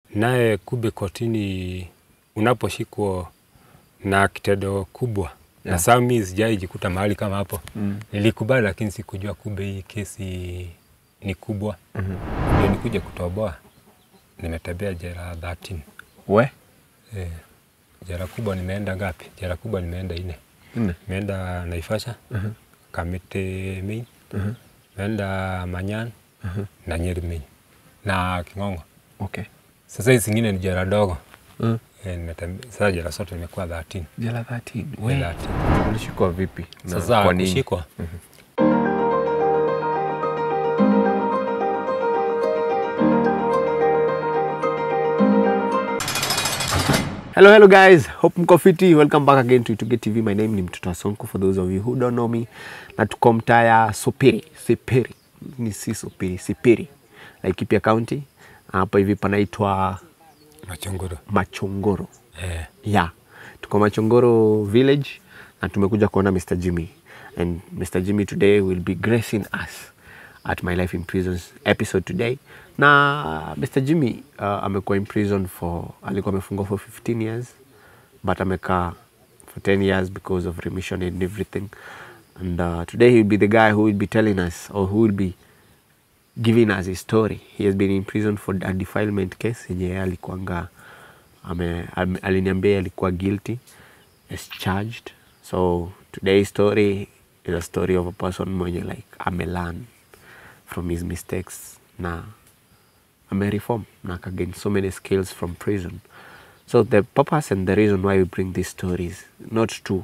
Naye kube kotini unaposhikwa na kitendo kubwa. Na saa mimi sijaijikuta mahali kama hapo. Nilikubali lakini sikujua kube hii kesi ni kubwa. Ndio nikuje kutoboa. Nimetembea jela 13. We? Jela kubwa nimeenda ngapi? Jela kubwa nimeenda 4. Nimeenda Naivasha, Kamiti Main, nimeenda Manyani, na Nyeri Main, na King'ong'o. Okay. Sasa hizi zingine ni jela dogo. Sasa jela zote nimekuwa 13. Jela 13. We. 13. Ulishikwa vipi? Sasa kwa nini? Kushikwa. Hello guys, hope mko fiti. Welcome back again to Ituge TV. My name ni Mtoto Sonko for those of you who don't know me. Na tuko mtaya Siperi. Ni si Sopiri, Siperi. Laikipia County. Hapa hivi panaitwa Machongoro. Yeah. Tuko Machongoro village na tumekuja kuona Mr. Jimmy. And Mr. Jimmy today will be gracing us at My Life in Prisons episode today. Na Mr. Jimmy amekuwa in prison alikuwa amefungwa for 15 years, but amekaa for 10 years because of remission and everything. And today he will be the guy who will be telling us, or who will be giving us his story. He has been in prison for a defilement case yenye alikuanga aliniambia alikuwa guilty as charged. So today's story is a story of a person mwenye like amelearn from his mistakes na reform na gain so many skills from prison. So the purpose and the reason why we bring these stories, not to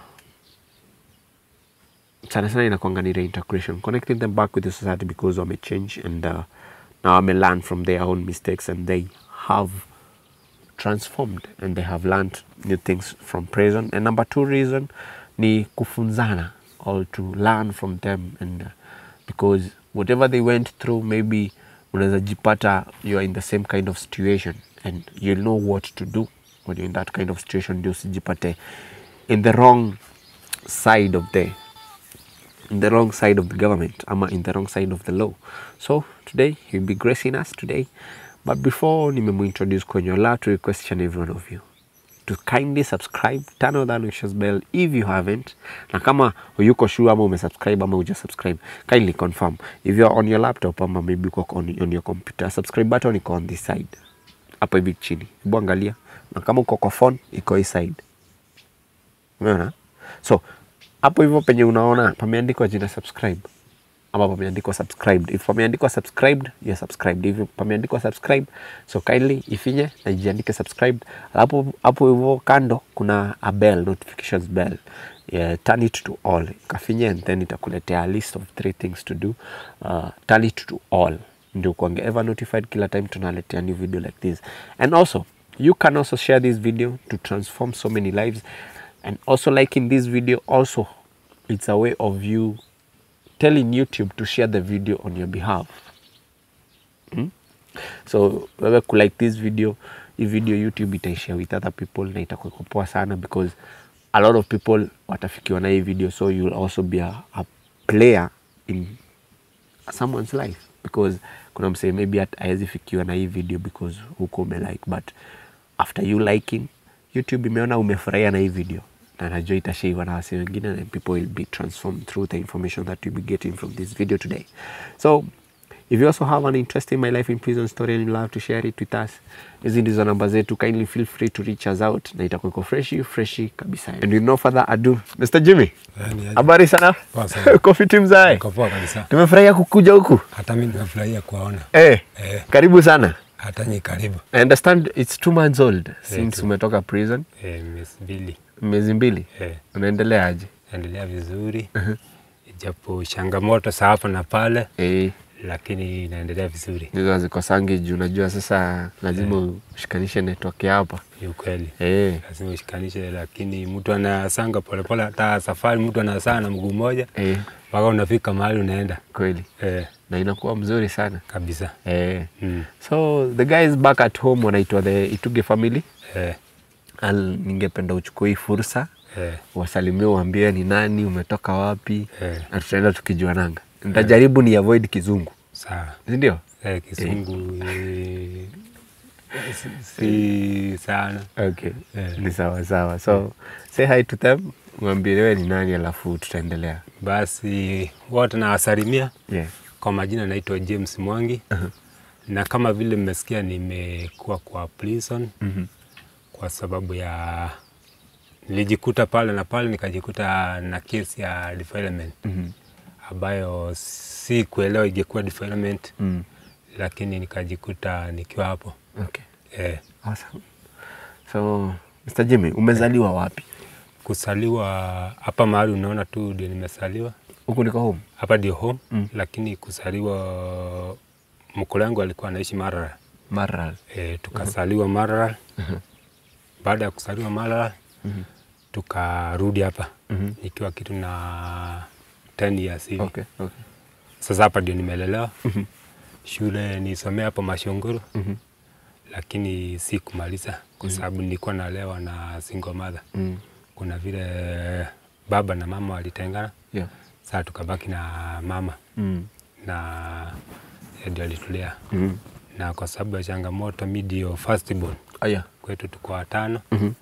sana inakuanga ni reintegration, connecting them back with the society because wame change and now wame learn from their own mistakes and they have transformed and they have learned new things from prison. And number 2 reason ni kufunzana, or to learn from them, and because whatever they went through, maybe unaweza jipata you are in the same kind of situation and you'll know what to do when you're in that kind of situation. Ndio usijipate in the wrong side of the government ama in the wrong side of the law. So today he'll be gracing us today, but before nimemuintroduce kwenye la to request every one of you to kindly subscribe, turn on that notification bell if you haven't. Na kama uyuko sure ama umesubscribe ama uja subscribe, kindly confirm. If you're on your laptop ama maybe uko on your computer, subscribe button iko on this side hapo hivi chini, hebu angalia. Na kama uko kwa phone iko hii side, umeona? So hapo hivyo penye unaona pameandikwa jina subscribe ama pameandikwa subscribed. If pameandikwa subscribed, you're subscribed. If pameandikwa subscribe, so kindly ifinye na jiandike subscribed. Hapo hivyo kando kuna a bell, notifications bell. Yeah, turn it to all. Kafinye and then itakuletea a list of 3 things to do. Turn it to all. Ndio kuange ever notified kila time tunaletea new video like this. And also, you can also share this video to transform so many lives. And also liking this video, also it's a way of you telling YouTube to share the video on your behalf. So wewe kulike this video, hii video YouTube itaishare with other people na itakuwa poa sana, because a lot of people watafikiwa na hii video, so you'll also be a player in someone's life, because kuna msee maybe haezi fikiwa na hii video because huko umelike, but after you liking, YouTube imeona umefurahia na hii video na najua itashare na wase wengine, and people will be transformed through the information that you'll be getting from this video today. So if you also have an interest in My Life in Prison story and you love to share it with us, hizi ndizo namba zetu, kindly feel free to reach us out na itakuwa iko freshi kabisa. And with no further ado, Mr. Jimmy, habari sana? Uko fiti mzae? Niko poa kabisa. Tumefurahia kukuja huku. Hata mimi nimefurahia kuona. Karibu sana. Hata ni karibu. I understand it's 2 months old since umetoka prison. Miezi mbili. Unaendelea aje? Naendelea vizuri. Japo changamoto hapa na pale. Lakini naendelea vizuri. Hizo zikosangi juu unajua sasa lazima ushikanishe network hapa. Ni ukweli. Lazima ushikanishe, lakini mtu anasanga polepole, hata safari mtu anasana na mguu mmoja. Mpaka unafika mahali unaenda. Kweli. Na inakuwa mzuri sana kabisa. So the guys back at home wanaitwa the Ituge family. Ningependa uchukue hii fursa wasalimie, waambie ni nani, umetoka wapi, na tutaenda tukijuananga. Nitajaribu ni avoid kizungu. Sawa. Ndio? Kizungu Si sana. Okay. Yeah. Ni sawa sawa. So say hi to them. Mwambie wewe ni nani alafu tutaendelea. Basi wote nawasalimia. Yeah. Kwa majina naitwa James Mwangi. Na kama vile mmesikia nimekuwa kwa prison kwa sababu ya nilijikuta pale na pale nikajikuta na kesi ya defilement ambayo si kuelewa ingekuwa defilement lakini nikajikuta nikiwa hapo. Okay. Awesome. So Mr. Jimmy, umezaliwa wapi? Kusaliwa hapa mahali unaona tu ndio nimesaliwa. Huko ndiko home? Hapa ndio home, lakini kusaliwa mkolo wangu alikuwa anaishi Maralal. Maralal. Tukasaliwa Maralal. Baada ya kusaliwa Maralal, tukarudi hapa. Nikiwa kitu na 10 years hivi. Okay. Sasa hapa ndio nimelelewa. Shule nisomea hapo Mashongoro. Lakini si kumaliza kwa sababu nilikuwa nalewa na single mother. Kuna vile baba na mama walitengana. Yeah. Sasa tukabaki na mama. Na ndio alitulea. Na kwa sababu ya changamoto mimi ndio first born. Kwetu tuko 5.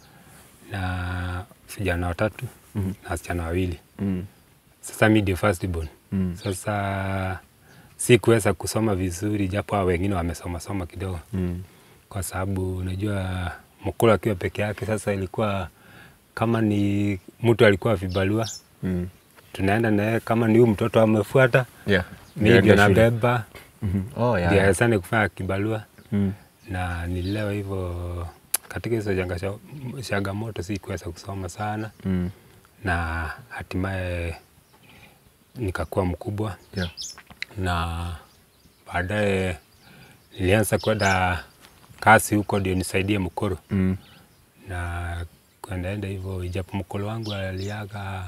Na vijana 3 na wasichana 2. Sasa mimi ndio first born. Sasa sikuweza kusoma vizuri japo hao wengine wamesoma kidogo. Kwa sababu unajua mkolo akiwa peke yake sasa ilikuwa kama ni mtu alikuwa vibalua. Tunaenda naye kama ni huyu mtoto amefuata. Mimi ndio nabeba. Ndio sana kufanya kibalua. Na nililewa hivyo katika hizo changamoto sikuweza kusoma sana. Na hatimaye nikakuwa mkubwa. Na baadaye nilianza kwenda kazi huko ndio nisaidie mkoro. Na kuendaenda hivyo ijapo mkolo wangu aliaga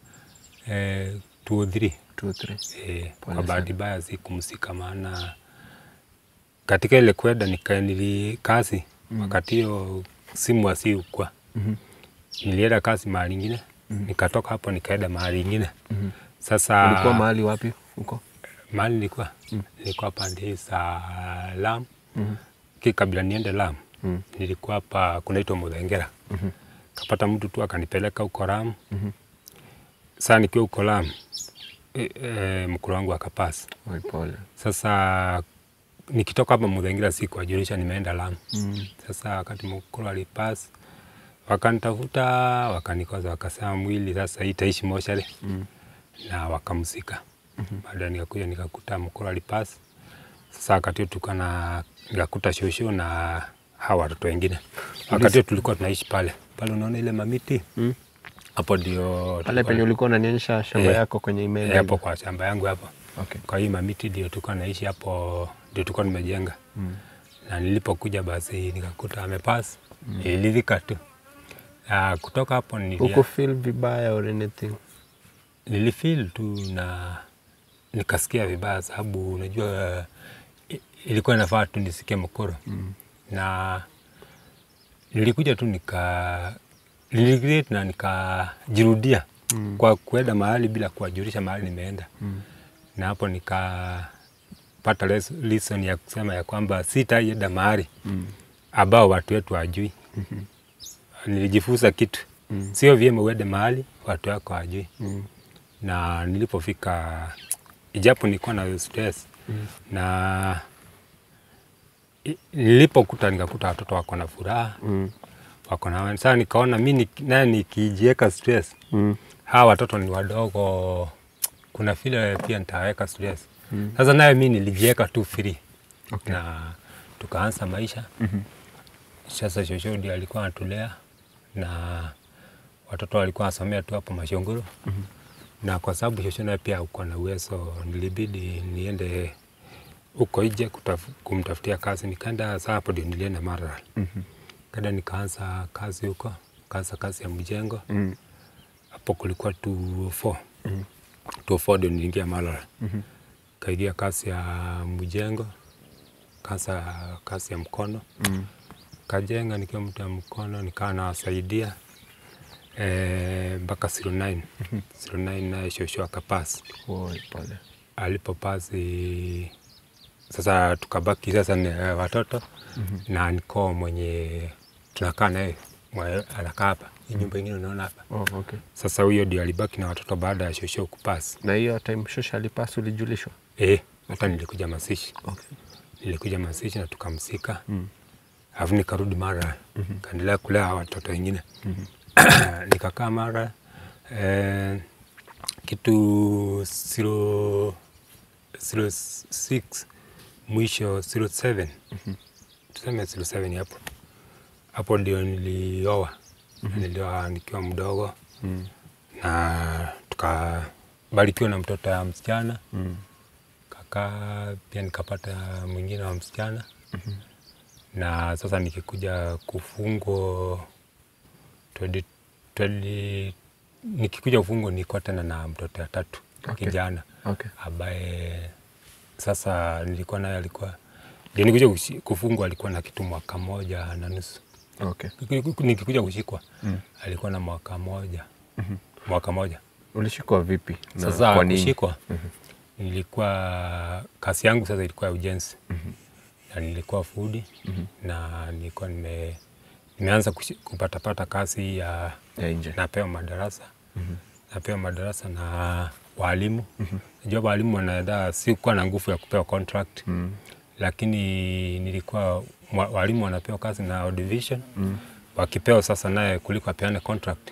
2-3. Kwa bahati mbaya sikumsika maana katika ile kwenda nilikazi wakati hiyo simu asiukwa. Nilienda kazi mahali ingine, nikatoka hapo nikaenda mahali ingine. Sasa ulikuwa mahali wapi huko? Mahali nilikuwa pande za Lamu. Kabla niende Lamu, nilikuwa hapa kunaitwa Muthengera. Kapata mtu tu akanipeleka huko Lamu. Sasa nikiwa huko Lamu, mkolo wangu akapasi. Sasa nikitoka hapa Muthengera sikuwajulisha nimeenda Lamu. Sasa wakati mkolo alipasi, wakanitafuta, wakanikoza, wakasema mwili sasa itaishi mochari. Na wakamzika. Baadaye nikakuja nikakuta mkolo alipasi. Sasa wakati nikakuta shosho na hawa watoto wengine. Wakati tulikuwa tunaishi pale. Pale unaona ile mamiti. Hapo ndio pale penye ulikuwa unanionyesha shamba yako kwenye email. Hapo kwa shamba yangu hapo. Kwa hiyo mamiti ndio tulikuwa naishi hapo, ndio tulikuwa nimejenga. Na nilipokuja basi nikakuta amepass. Nililika tu. Kutoka hapo uko feel vibaya or anything? Nilifeel tu na nikasikia vibaya sababu unajua ilikuwa inafaa tu nisikie mkoro. Na nilikuja tu niliregret na nikajirudia kwa kuenda mahali bila kuwajulisha mahali nimeenda. Na hapo nikapata lesson ya kusema ya kwamba sitaenda mahali ambao watu wetu hawajui. Nilijifunza kitu. Sio vyema uende mahali watu wako hawajui. Na nilipofika ijapo nilikuwa na stress na nilipokuta nikakuta watoto wako na furaha. Wako na sasa nikaona mimi naye nikijiweka stress. Hawa watoto ni wadogo, kuna vile pia nitaweka stress. Sasa naye mimi nilijiweka tu free. Na tukaanza maisha. Sasa shosho ndiye alikuwa anatulea na watoto walikuwa wasomea tu hapo Mashongoro. Na kwa sababu shosho naye pia uko na uwezo, nilibidi niende huko nje kumtafutia kazi. Nikaenda sasa hapo ndio nilienda Maralal. Kada nikaanza kazi huko, kaanza kazi ya mjengo. Hapo kulikuwa 2-4. 2-4 ndio niliingia Maralal. Kaingia kazi ya mjengo, kazi ya mkono. Kajenga nikiwa mtu wa mkono, nikawa nawasaidia mpaka 09. 09 naye shosho akapasi. Alipopasi Sasa tukabaki sasa ni watoto na niko mwenye tunakaa naye anakaa hapa. Hii nyumba ingine unaona hapa. Oh, okay. Sasa huyo ndio alibaki na watoto baada ya shosho kupasi. Na hiyo time shosho alipasi ulijulishwa? Hata nilikuja mazishi. Okay. Nilikuja mazishi na tukamsika. Alafu nikarudi Mara. Kaendelea kulea watoto wengine. Nikakaa Mara kitu 06 mwisho 07. Tuseme 07 hapo. Hapo ndio nilioa. Nilioa nikiwa mdogo. Na tukabarikiwa na mtoto ya msichana. Kaka pia nikapata mwingine wa msichana. Na sasa nikikuja kufungwa nikikuja kufungwa nilikuwa tena na mtoto ya 3 kijana. Okay. Ambaye sasa nilikuwa naye alikuwa ndio nikuja kufungwa alikuwa na kitu 1.5 mwaka. Okay. Nikikuja kushikwa alikuwa na 1 mwaka. Mwaka mmoja. Ulishikwa vipi? Sasa kwa nini kushikwa? Nilikuwa kazi yangu sasa ilikuwa ya ujenzi. Na nilikuwa fundi na nilikuwa nimeanza kupata kazi ya nje. Napewa madarasa. Napewa madarasa na walimu. Najua walimu wanaenda sikuwa na nguvu ya kupewa contract. Lakini nilikuwa walimu wanapewa kazi na division. Wakipewa sasa naye kuliko apeane contract.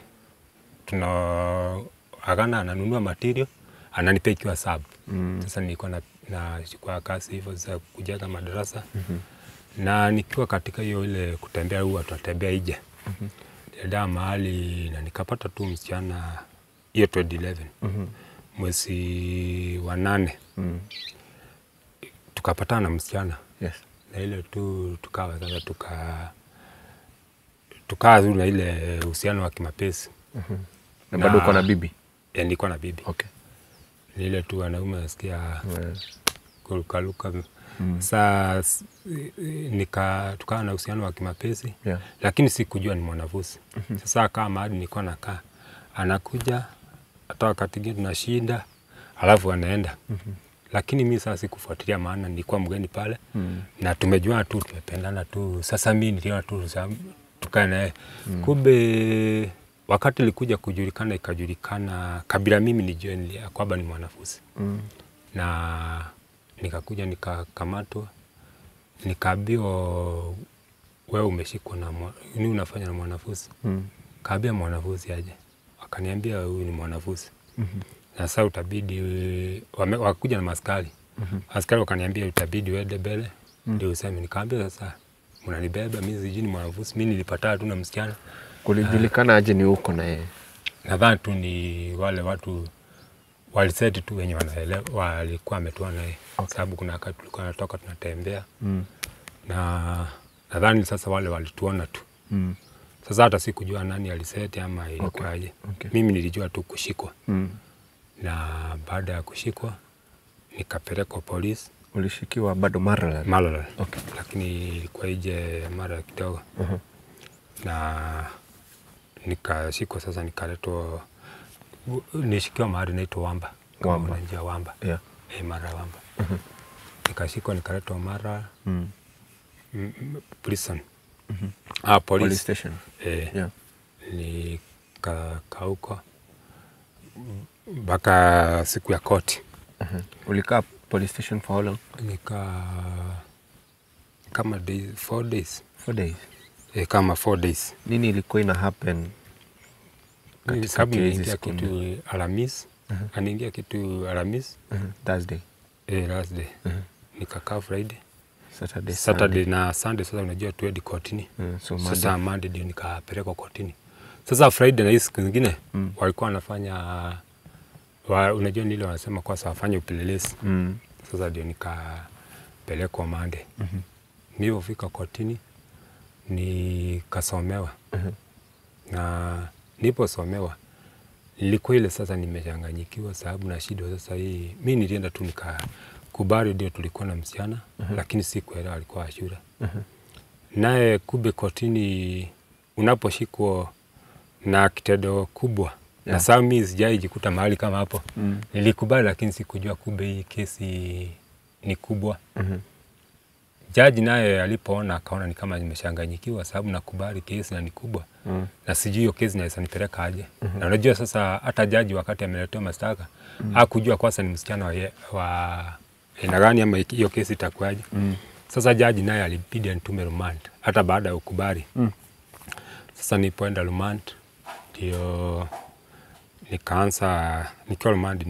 Agana ananunua material, ananipea ikiwa sub. Sasa nilikuwa nachukua kazi hivyo za kujenga madarasa. Na nikiwa katika hiyo ile kutembea huwa tutatembea nje. Nilienda mahali na nikapata tu msichana hiyo 2011. Mwezi wa 8. Tukapatana na msichana. Yes. Na ile tu tukawa sasa tukaa na ile uhusiano wa kimapenzi. Na bado uko na bibi? Nilikuwa na bibi. Okay. Ni ile tu wanaume nasikia kurukaruka. Sasa tukawa na uhusiano wa kimapenzi. Lakini sikujua ni mwanafunzi. Sasa kama mahali nilikuwa nakaa anakuja hata wakati mwingine tunashinda alafu anaenda. Lakini mimi sasa sikufuatilia maana nilikuwa mgeni pale. Na tumejua tu tumependana tu. Sasa mimi niliona tu tukae naye. Kumbe wakati nilikuja kujulikana ikajulikana kabla mimi nijue kwamba ni mwanafunzi. Na nikakuja nikakamatwa. Nikaambiwa wewe umeshikwa na nini unafanya na mwanafunzi? Kaambia mwanafunzi aje. Wakaniambia huyu ni mwanafunzi. Na sasa utabidi wakuja na maskari. Askari wakaniambia utabidi uende mbele ndio useme. Nikaambia sasa mnanibeba mimi sijui ni mwanafunzi. Mimi nilipata tu na msichana. Kulijulikana aje ni uko na yeye? Nadhani tu ni wale watu waliseti tu wenye wanaelewa walikuwa wametua naye. Sababu kuna wakati tulikuwa tunatoka tunatembea. Na nadhani sasa wale walituona tu. Sasa hata sikujua nani aliseti ama ilikuwaje. Mimi nilijua tu kushikwa. Na baada ya kushikwa nikapelekwa polisi. Ulishikiwa bado Maralal? Maralal. Okay. Lakini ilikuwa nje mara kidogo. Na nikashikwa sasa nikaletwa nishikiwa mahali naitwa Wamba. Wamba. Njia Wamba. Yeah. Mara Wamba. Nikashikwa nikaletwa Mara. Prison. Police station. Yeah. Nikakaa huko mpaka siku ya koti. Ulikaa police station for how long? Kama 4 days. 4 days? Kama 4 days. Nini ilikuwa ina happen? Sababu niliingia kitu Alhamisi. Aniingia kitu Alhamisi. Thursday. Last day. Nikakaa Friday. Saturday na Sunday sasa unajua tuende kotini. Sasa Monday ndio nikapelekwa kotini. Sasa Friday na hizo siku zingine walikuwa wanafanya unajua nile wanasema kwa sababu wafanye upelelezi. Sasa ndio nikapelekwa Monday. Nilipofika kotini nikasomewa. Na niliposomewa nilikuwa ile sasa nimechanganyikiwa sababu na shida sasa hii. Mimi nilienda tu nikakubali ndio tulikuwa na msichana lakini sikuelewa alikuwa ashura. Naye kumbe kotini unaposhikwa na kitendo kubwa. Na sasa mimi sijaijikuta mahali kama hapo. Nilikubali lakini sikujua kumbe hii kesi ni kubwa. Jaji naye alipoona akaona ni kama nimeshanganyikiwa sababu nakubali kesi na ni kubwa. Na sijui hiyo kesi naweza nipeleka aje. Na unajua sasa hata jaji wakati ameletewa mashtaka hakujua kwanza ni msichana wa aina gani ama hiyo kesi itakuwaje. Sasa jaji naye alibidi anitume remand hata baada ya ukubali. Sasa nilipoenda remand ndio nikaanza nikiwa remand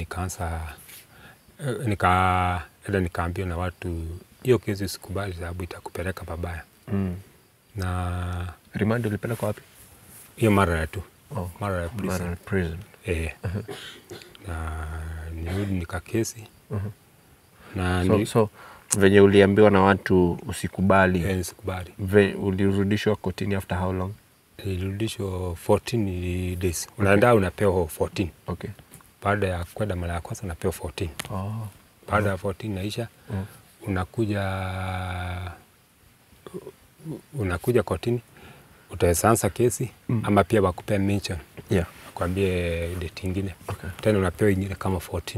nikaambiwa na watu hiyo kesi usikubali sababu itakupeleka pabaya. Na Remand ulipeleka wapi? hiyo mara tu. Mara prison. Na nirudi nikakesi. Na So venye uliambiwa na watu usikubali. Usikubali. Ulirudishwa kotini after how long? Nilirudishwa 14 days. Unaenda unapewa 14. Okay. Baada ya kwenda mara ya kwanza unapewa 14. Baada ya 14 naisha unakuja kotini utaweza anza kesi ama pia wakupea mention. Kwambie date nyingine. Tena unapewa nyingine kama 14.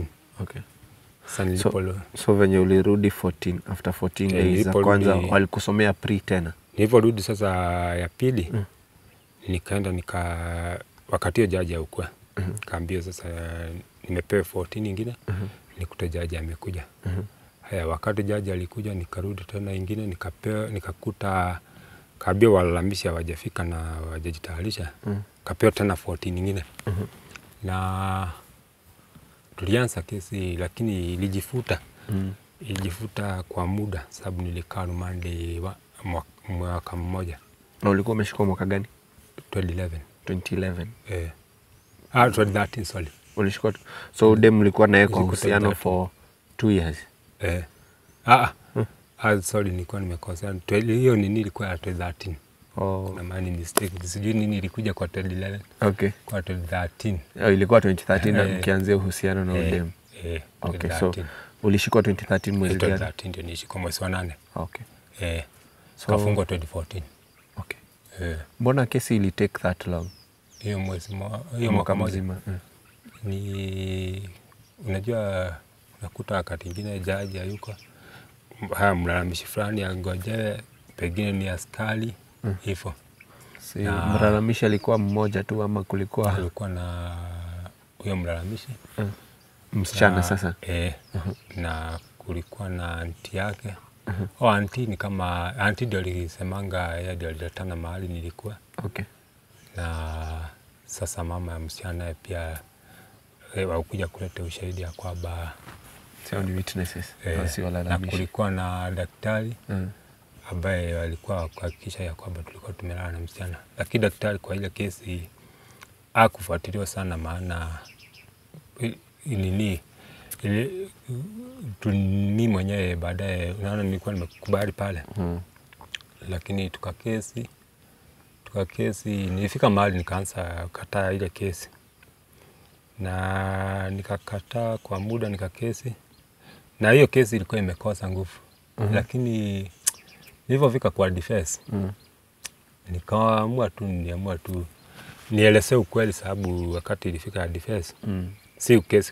So venye ulirudi 14 after 14 days za kwanza walikusomea pre tena. Niliporudi sasa ya pili nikaenda wakati hiyo jaji haukua. Kaambia sasa nimepewa 14 nyingine nikuta jaji amekuja. Haya wakati jaji alikuja nikarudi tena nyingine nikakuta kaambia walalamisha hawajafika na hawajajitayarisha. Kapewa tena 14 nyingine. Na tulianza kesi lakini ilijifuta. Ilijifuta kwa muda sababu nilikaa rumande mwaka mmoja. Na ulikuwa umeshikwa mwaka gani? 2011. 2013 sorry. Ulishikwa. So dem mlikuwa naye kwa uhusiano for 2 years. Sorry nilikuwa nimekosea. Hiyo nini ilikuwa 2013. Na maana mistake. Sijui nini ilikuja kwa 2011. Kwa 2013. Ilikuwa 2013 na mkianzia uhusiano na dem. Okay, so ulishikwa 2013 mwezi gani? 2013 ndio nilishikwa mwezi wa 8. So kafungwa 2014. Mbona kesi ili take that long? Hiyo mwaka mzima. Ni unajua nakuta wakati mwingine jaji hayuko. Mlalamishi fulani angojewe pengine ni askari hivyo. Mlalamishi alikuwa mmoja tu ama kulikuwa na huyo mlalamishi msichana sasa? Na kulikuwa na anti yake. Anti ni kama anti ndio alisemanga yeye ndio aliletana mahali nilikuwa. Na sasa mama ya msichana pia wakuja kuleta ushahidi ya kwamba sio ni witnesses. Na kulikuwa na daktari ambaye alikuwa kuhakikisha ya kwamba tulikuwa tumelala na msichana. Lakini daktari kwa ile kesi hakufuatiliwa sana maana mimi mwenyewe baadaye unaona nilikuwa nimekubali pale. Lakini tukakesi nilifika mahali nikaanza kataa ile kesi. Na nikakataa kwa muda nikakesi. Na hiyo kesi ilikuwa imekosa nguvu. Lakini nilipofika kwa defense niliamua tu nielezee ukweli sababu wakati ilifika defense si kesi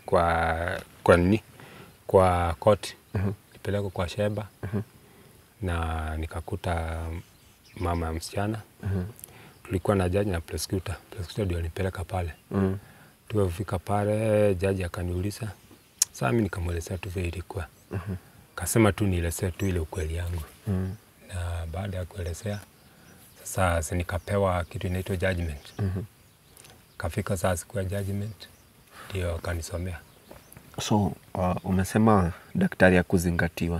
kwa court. Nilipelekwa kwa sheba na nikakuta mama ya msichana. Tulikuwa na jaji na prosecutor. Prosecutor ndio alipeleka pale. Tulipofika pale jaji akaniuliza. Sasa mimi nikamwelezea tu vile ilikuwa. Kasema tu nielezee tu ile ukweli yangu. Na baada ya kuelezea sasa nikapewa kitu inaitwa judgment. Kafika saa siku ya judgment ndio akanisomea. So umesema daktari ya kuzingatiwa.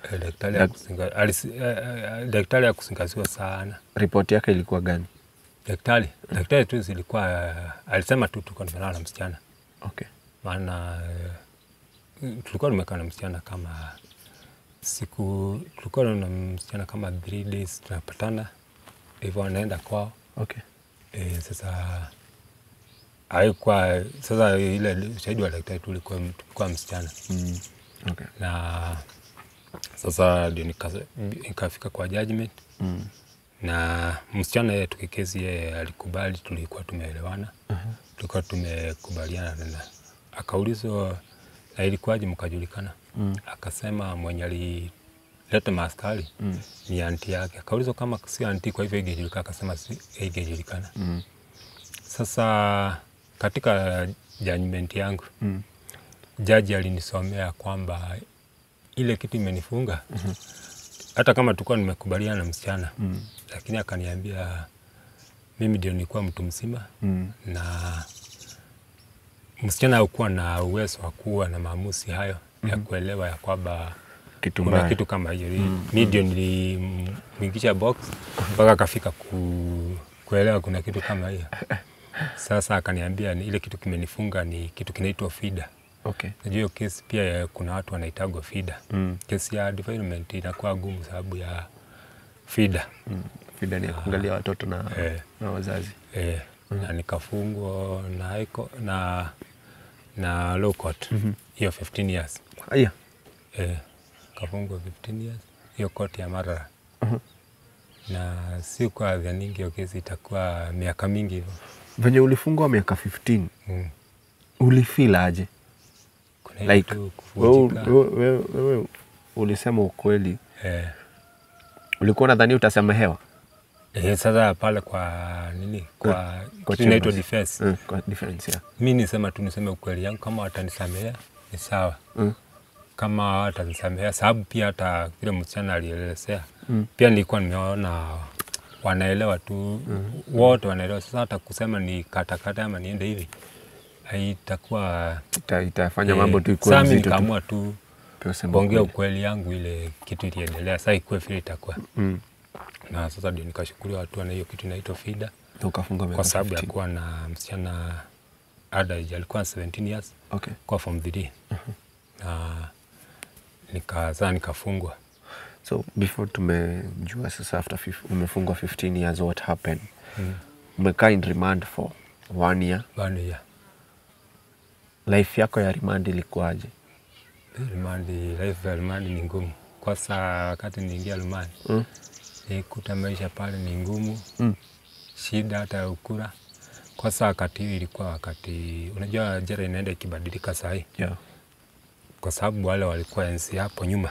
Daktari ya kuzingatiwa sana. Ripoti yake ilikuwa gani? Daktari tu ilikuwa alisema tu tuko tumelala na msichana. Maana tulikuwa tumekaa na msichana kama tulikuwa na msichana kama 3 days tunapatana. Hivyo anaenda kwao. Sasa haikuwa sasa ile ushahidi wa daktari tulikuwa msichana. Na sasa ndio nikafika kwa judgment. Na msichana yeye tukikesi yeye alikubali, tulikuwa tumeelewana. Tulikuwa tumekubaliana na akaulizwa na ilikuwaje mkajulikana. Akasema mwenye alileta maaskari ni anti yake. Akaulizwa kama si anti, kwa hivyo ingejulikana. Akasema si ingejulikana. Sasa katika judgment yangu jaji alinisomea kwamba ile kitu imenifunga hata kama tulikuwa nimekubaliana na msichana lakini akaniambia mimi ndio nilikuwa mtu mzima na msichana hakuwa na uwezo wa kuwa na maamuzi hayo ya kuelewa ya kwamba kuna kitu kama hiyo. Mimi ndio nilimwingisha box mpaka akafika kuelewa kuna kitu kama hiyo. Sasa akaniambia ile kitu kimenifunga ni kitu kinaitwa FIDA. Okay. Najua kesi pia kuna watu wanaitagwa FIDA. Kesi ya development inakuwa gumu sababu ya FIDA. FIDA ni kuangalia watoto na wazazi. Na nikafungwa na low court hiyo 15 years. Aya. Kafungwa 15 years hiyo court ya Marara. Na si kwa dhani hiyo kesi itakuwa miaka mingi hivyo. Venye ulifungwa miaka 15. Ulifeel aje? Like wewe ulisema ukweli. Ulikuwa unadhani utasamehewa? Sasa pale kwa nini? Kwa inaitwa defense. Kwa defense, yeah. Mimi niseme ukweli yangu, kama watanisamehea ni sawa. Kama watanisamehea sababu pia hata vile msichana alielezea pia nilikuwa nimeona wanaelewa tu wote wanaelewa. Sasa hata kusema ni katakata ama niende hivi haitakuwa itafanya mambo tu ikuwe mzito. Sasa nikaamua tu kuongea ukweli yangu, ile kitu iliendelea sasa ikuwe vile itakuwa. Na sasa ndio nikashukuliwa hatua na hiyo kitu inaitwa FIDA. Ukafungwa kwa sababu ya kuwa na msichana age alikuwa 17 years. Okay. Kwa form 3. Na nikafungwa. So before tumejua sasa after umefungwa 15 years what happened? Umekaa in remand for 1 year. 1 year. Life yako ya remand ilikuwaje? Life ya remand ni ngumu. Kwa saa wakati niingia remand nikuta maisha pale ni ngumu. Shida hata ukula. Kwa saa wakati ilikuwa wakati unajua jela inaenda ikibadilika saa hii. Yeah. Kwa sababu wale walikuwa enzi hapo nyuma.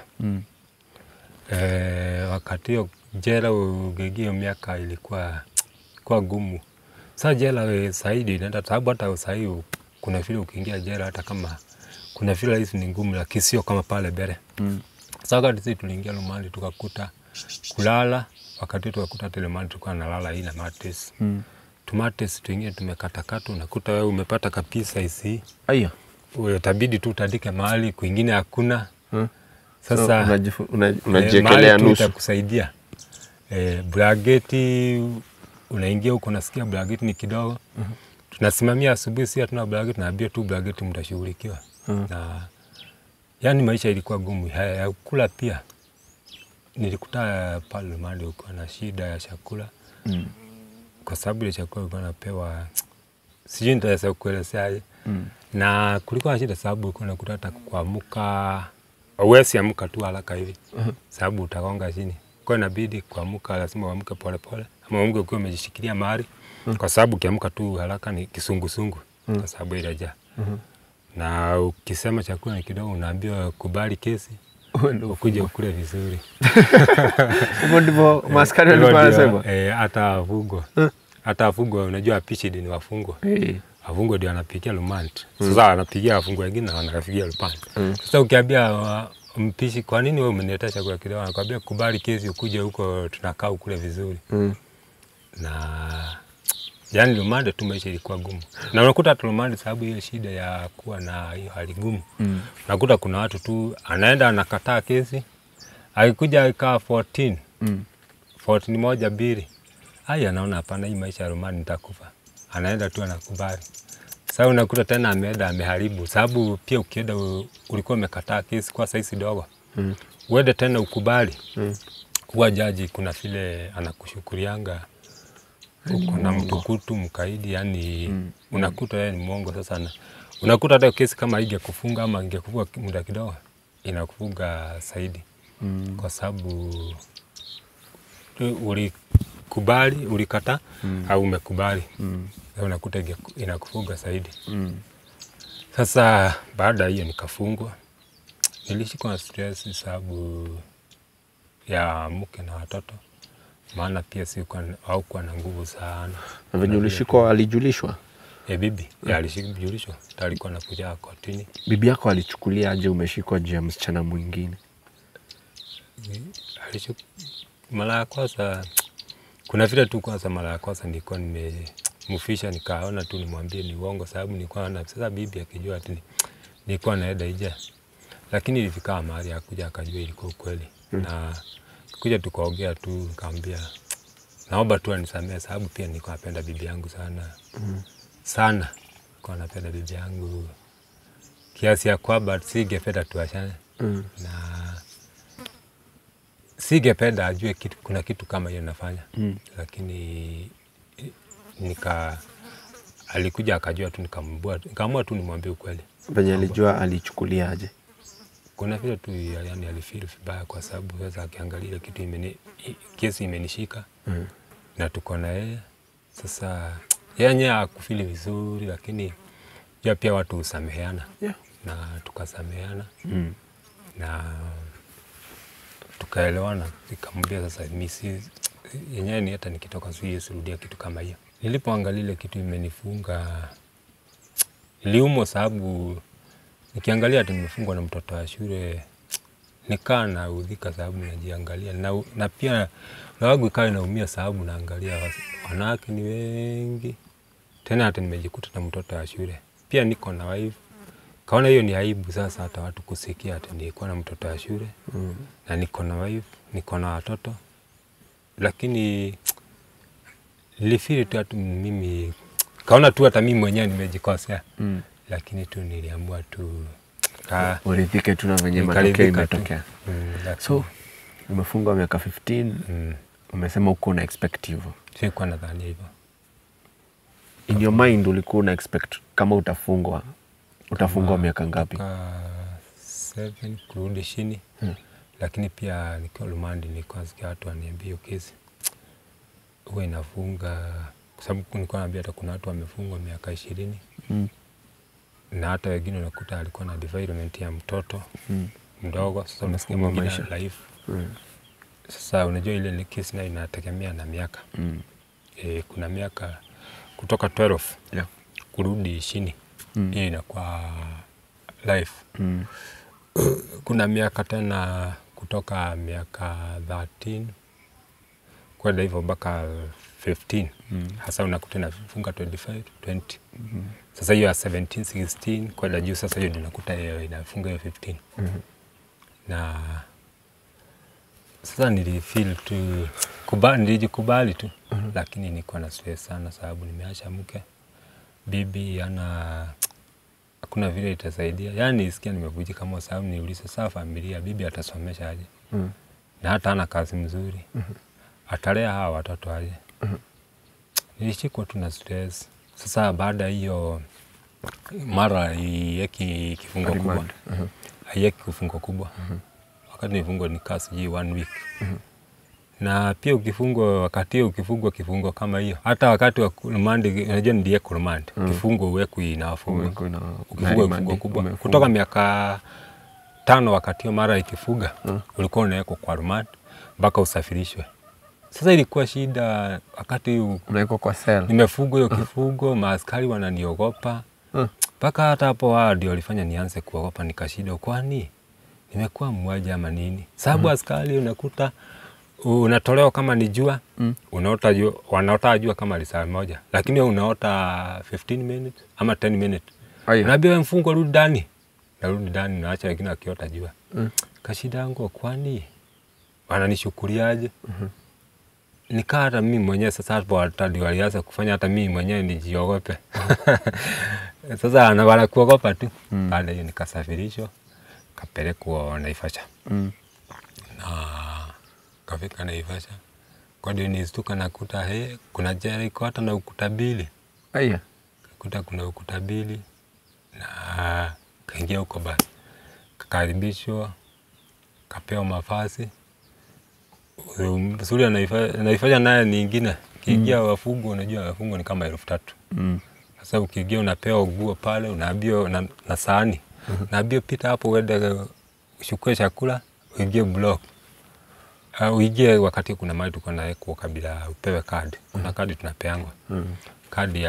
Wakati hiyo jela ugegio miaka ilikuwa gumu. Sasa jela saidi inaenda sababu hata sahi kuna vile ukiingia jela hata kama kuna vile hizi ni ngumu lakini sio kama pale mbele. Sasa wakati sisi tuliingia rumandi tukakuta kulala, wakati tukakuta telemani tulikuwa nalala hii na mattress. Tumates tuingie tumekatakata unakuta wewe umepata kabisa hizi. Aya. Utabidi tu utandike mahali kwingine hakuna. Sasa unajiekelea nusu kusaidia. Blanketi unaingia huko unasikia blanketi ni kidogo. Tunasimamia asubuhi si hatuna blanketi, tunaambia tu blanketi mtashughulikiwa. Na yani maisha ilikuwa gumu. Ya kula pia nilikuta pale mahali uko na shida ya chakula. Kwa sababu ile chakula ulikuwa unapewa sijui nitaweza kuelezea. Na kulikuwa na shida sababu ulikuwa unakuta hata kuamka huwezi amka tu haraka hivi. Sababu utagonga chini. Kwa inabidi kuamka lazima uamke pole pole. Ama uamke ukiwa umejishikilia mahali. Kwa sababu ukiamka tu haraka ni kisungusungu. Kwa sababu ile njaa. Na ukisema chakula ni kidogo unaambiwa kubali kesi. Ukuje ukule vizuri. Hivyo ndivyo maaskari walikuwa wanasema. Hata wafungwa unajua apishidi ni wafungwa. Wafungwa ndio anapigia rumand. Sasa anapigia wafungwa wengine na wanapigia rumand. Sasa ukiambia mpishi kwa nini wewe umeniletea chakula kidogo, anakuambia kubali kesi ukuje huko tunakaa ukule vizuri. Na yani rumand tu maisha ilikuwa gumu. Na unakuta rumand sababu hiyo shida ya kuwa na hiyo hali gumu. Unakuta kuna watu tu anaenda anakataa kesi. Akikuja ikaa 14. 14 moja mbili. Haya anaona hapana hii maisha ya rumand nitakufa. Anaenda tu anakubali. Sasa unakuta tena ameenda ameharibu sababu pia ukienda ulikuwa umekataa kesi kwa saizi dogo. Uende tena ukubali. Kuwa jaji kuna vile anakushukurianga uko na mtukutu mkaidi yani unakuta yeye ni mwongo sasa unakuta hata kesi kama ingekufunga ama ingekufunga muda kidogo inakufunga zaidi. Kwa sababu ulikubali ulikata au umekubali. Unakuta inakufunga zaidi. Sasa baada hiyo nikafungwa. Nilishikwa na stress sababu ya mke na watoto. Maana pia haukuwa na nguvu sana. Na venye ulishikwa alijulishwa? Bibi, alishikwa, alikuwa anakuja kotini. Bibi yako alichukulia aje umeshikwa juu ya msichana mwingine? Mara ya kwanza, kuna vile tu kwanza mara ya kwanza nilikuwa nimemfisha, nikaona tu nimwambie ni uongo sababu nilikuwa na sasa bibi akijua ati nilikuwa naenda nje. Lakini ilifika mahali akuja akajua ilikuwa ukweli. Na kuja tukaongea tu, nikamwambia naomba tu anisamehe sababu pia nilikuwa napenda bibi yangu sana. Sana. Kwa napenda bibi yangu kiasi ya kwamba singependa tuachane. Na singependa ajue kuna kitu kama hiyo nafanya. Lakini alikuja akajua tu, nikaamua tu nimwambie ukweli. Venye alijua alichukulia aje? Kuna vile tu yani alifeel vibaya kwa sababu sasa akiangalia kitu kesi imenishika. Na tuko na yeye. Sasa yeye hakufeel vizuri, lakini pia watu husameheana. Na tukasameheana. Na tukaelewana. Nikamwambia sasa yenyewe ni hata nikitoka sirudia kitu kama hiyo. Nilipoangalia ile kitu imenifunga, niliumwa sababu nikiangalia ati nimefungwa na mtoto wa shule, nikaa naudhika sababu najiangalia. Na pia na wangu ikawa inaumia sababu naangalia wanawake ni wengi. Tena hata nimejikuta na mtoto wa shule. Pia niko na wife. Kaona hiyo ni aibu sasa hata watu kusikia ati nilikuwa na mtoto wa shule. Na niko na wife, niko na watoto. Lakini nilifeel tu hata mimi, kaona tu hata mimi mwenyewe nimejikosea. Lakini tu niliamua tu uridhike tu na venye matokeo imetokea. So umefungwa miaka 15. Umesema uko na expect hivyo? Sikuwa nadhani hivyo. In your mind ulikuwa una expect kama utafungwa miaka ngapi? 7 kurudi chini. Lakini pia nikiwa rumandi nilikuwa nasikia watu waniambia kesi huwa inafunga, kwa sababu nilikuwa naambia hata kuna watu wamefungwa miaka 20. Na hata wengine unakuta alikuwa na development ya mtoto mdogo. Sasa unasikia maisha life. Sasa unajua ile ni kesi na inategemea na miaka. Kuna miaka kutoka 12 kurudi chini. Hiyo inakuwa life. Kuna miaka tena kutoka miaka 13 kwenda hivyo mpaka 15. Hasa unakuta inafunga 25, 20. Sasa hiyo ya 17, 16 kwenda juu, sasa hiyo unakuta inafunga hiyo 15. Na sasa nilifeel tu nilijikubali tu. Lakini nilikuwa na stress sana sababu nimeacha mke. Bibi hakuna vile itasaidia. Yani nisikia nimevunjika kama sababu niulize sasa familia bibi atasomesha aje? Na hata hana kazi mzuri. Atalea hawa watoto aje? Nilishikwa tu na stress. Sasa baada hiyo mara ieki kifungo kubwa. Ieki kifungo kubwa. Wakati nilifungwa nikaa sijui 1 week. Na pia ukifungwa kifungo kama hiyo, hata wakati wa rumandi, unajua ndiye rumandi. Kifungo uwekwi na wafungo. Ukifungwa kifungo kubwa. Kutoka miaka 5 wakati hiyo mara ikifunga, ulikuwa unawekwa kwa rumandi mpaka usafirishwe. Sasa ilikuwa shida wakati unawekwa kwa cell. Nimefungwa hiyo kifungo, maaskari wananiogopa. Mpaka hata hapo wao ndio walifanya nianze kuogopa, nikashida kwani nimekuwa muuaji ama nini? Sababu askari unakuta unatolewa kama ni jua, unaota jua, wanaota jua kama lisaa moja. Lakini unaota 15 minutes ama 10 minutes. Unaambiwa mfungwa rudi ndani. Narudi ndani naacha wengine wakiota jua. Kashida yangu kwani wananishukuliaje? Nikaa hata mimi mwenyewe sasa hapo walianza kufanya hata mimi mwenyewe nijiogope. Sasa wanakuogopa tu. Baada hiyo nikasafirishwa, kapelekwa Naivasha. Na kafika Naivasha. Kwa ndio nistuka nakuta kuna jela iko hata na ukuta mbili. Kakuta kuna ukuta mbili. Na kaingia huko basi. Kakaribishwa, kapewa mavazi. Mzuri Naivasha naye ni ingine. Kiingia wafungwa, unajua wafungwa ni kama 3,000. Sasa ukiingia unapewa nguo pale, unaambiwa na sahani. Naambiwa pita hapo uchukue chakula, uingie block. Uingie wakati kuna mahali tuko na eko kabla upewe kadi. Kuna kadi tunapeangwa. Kadi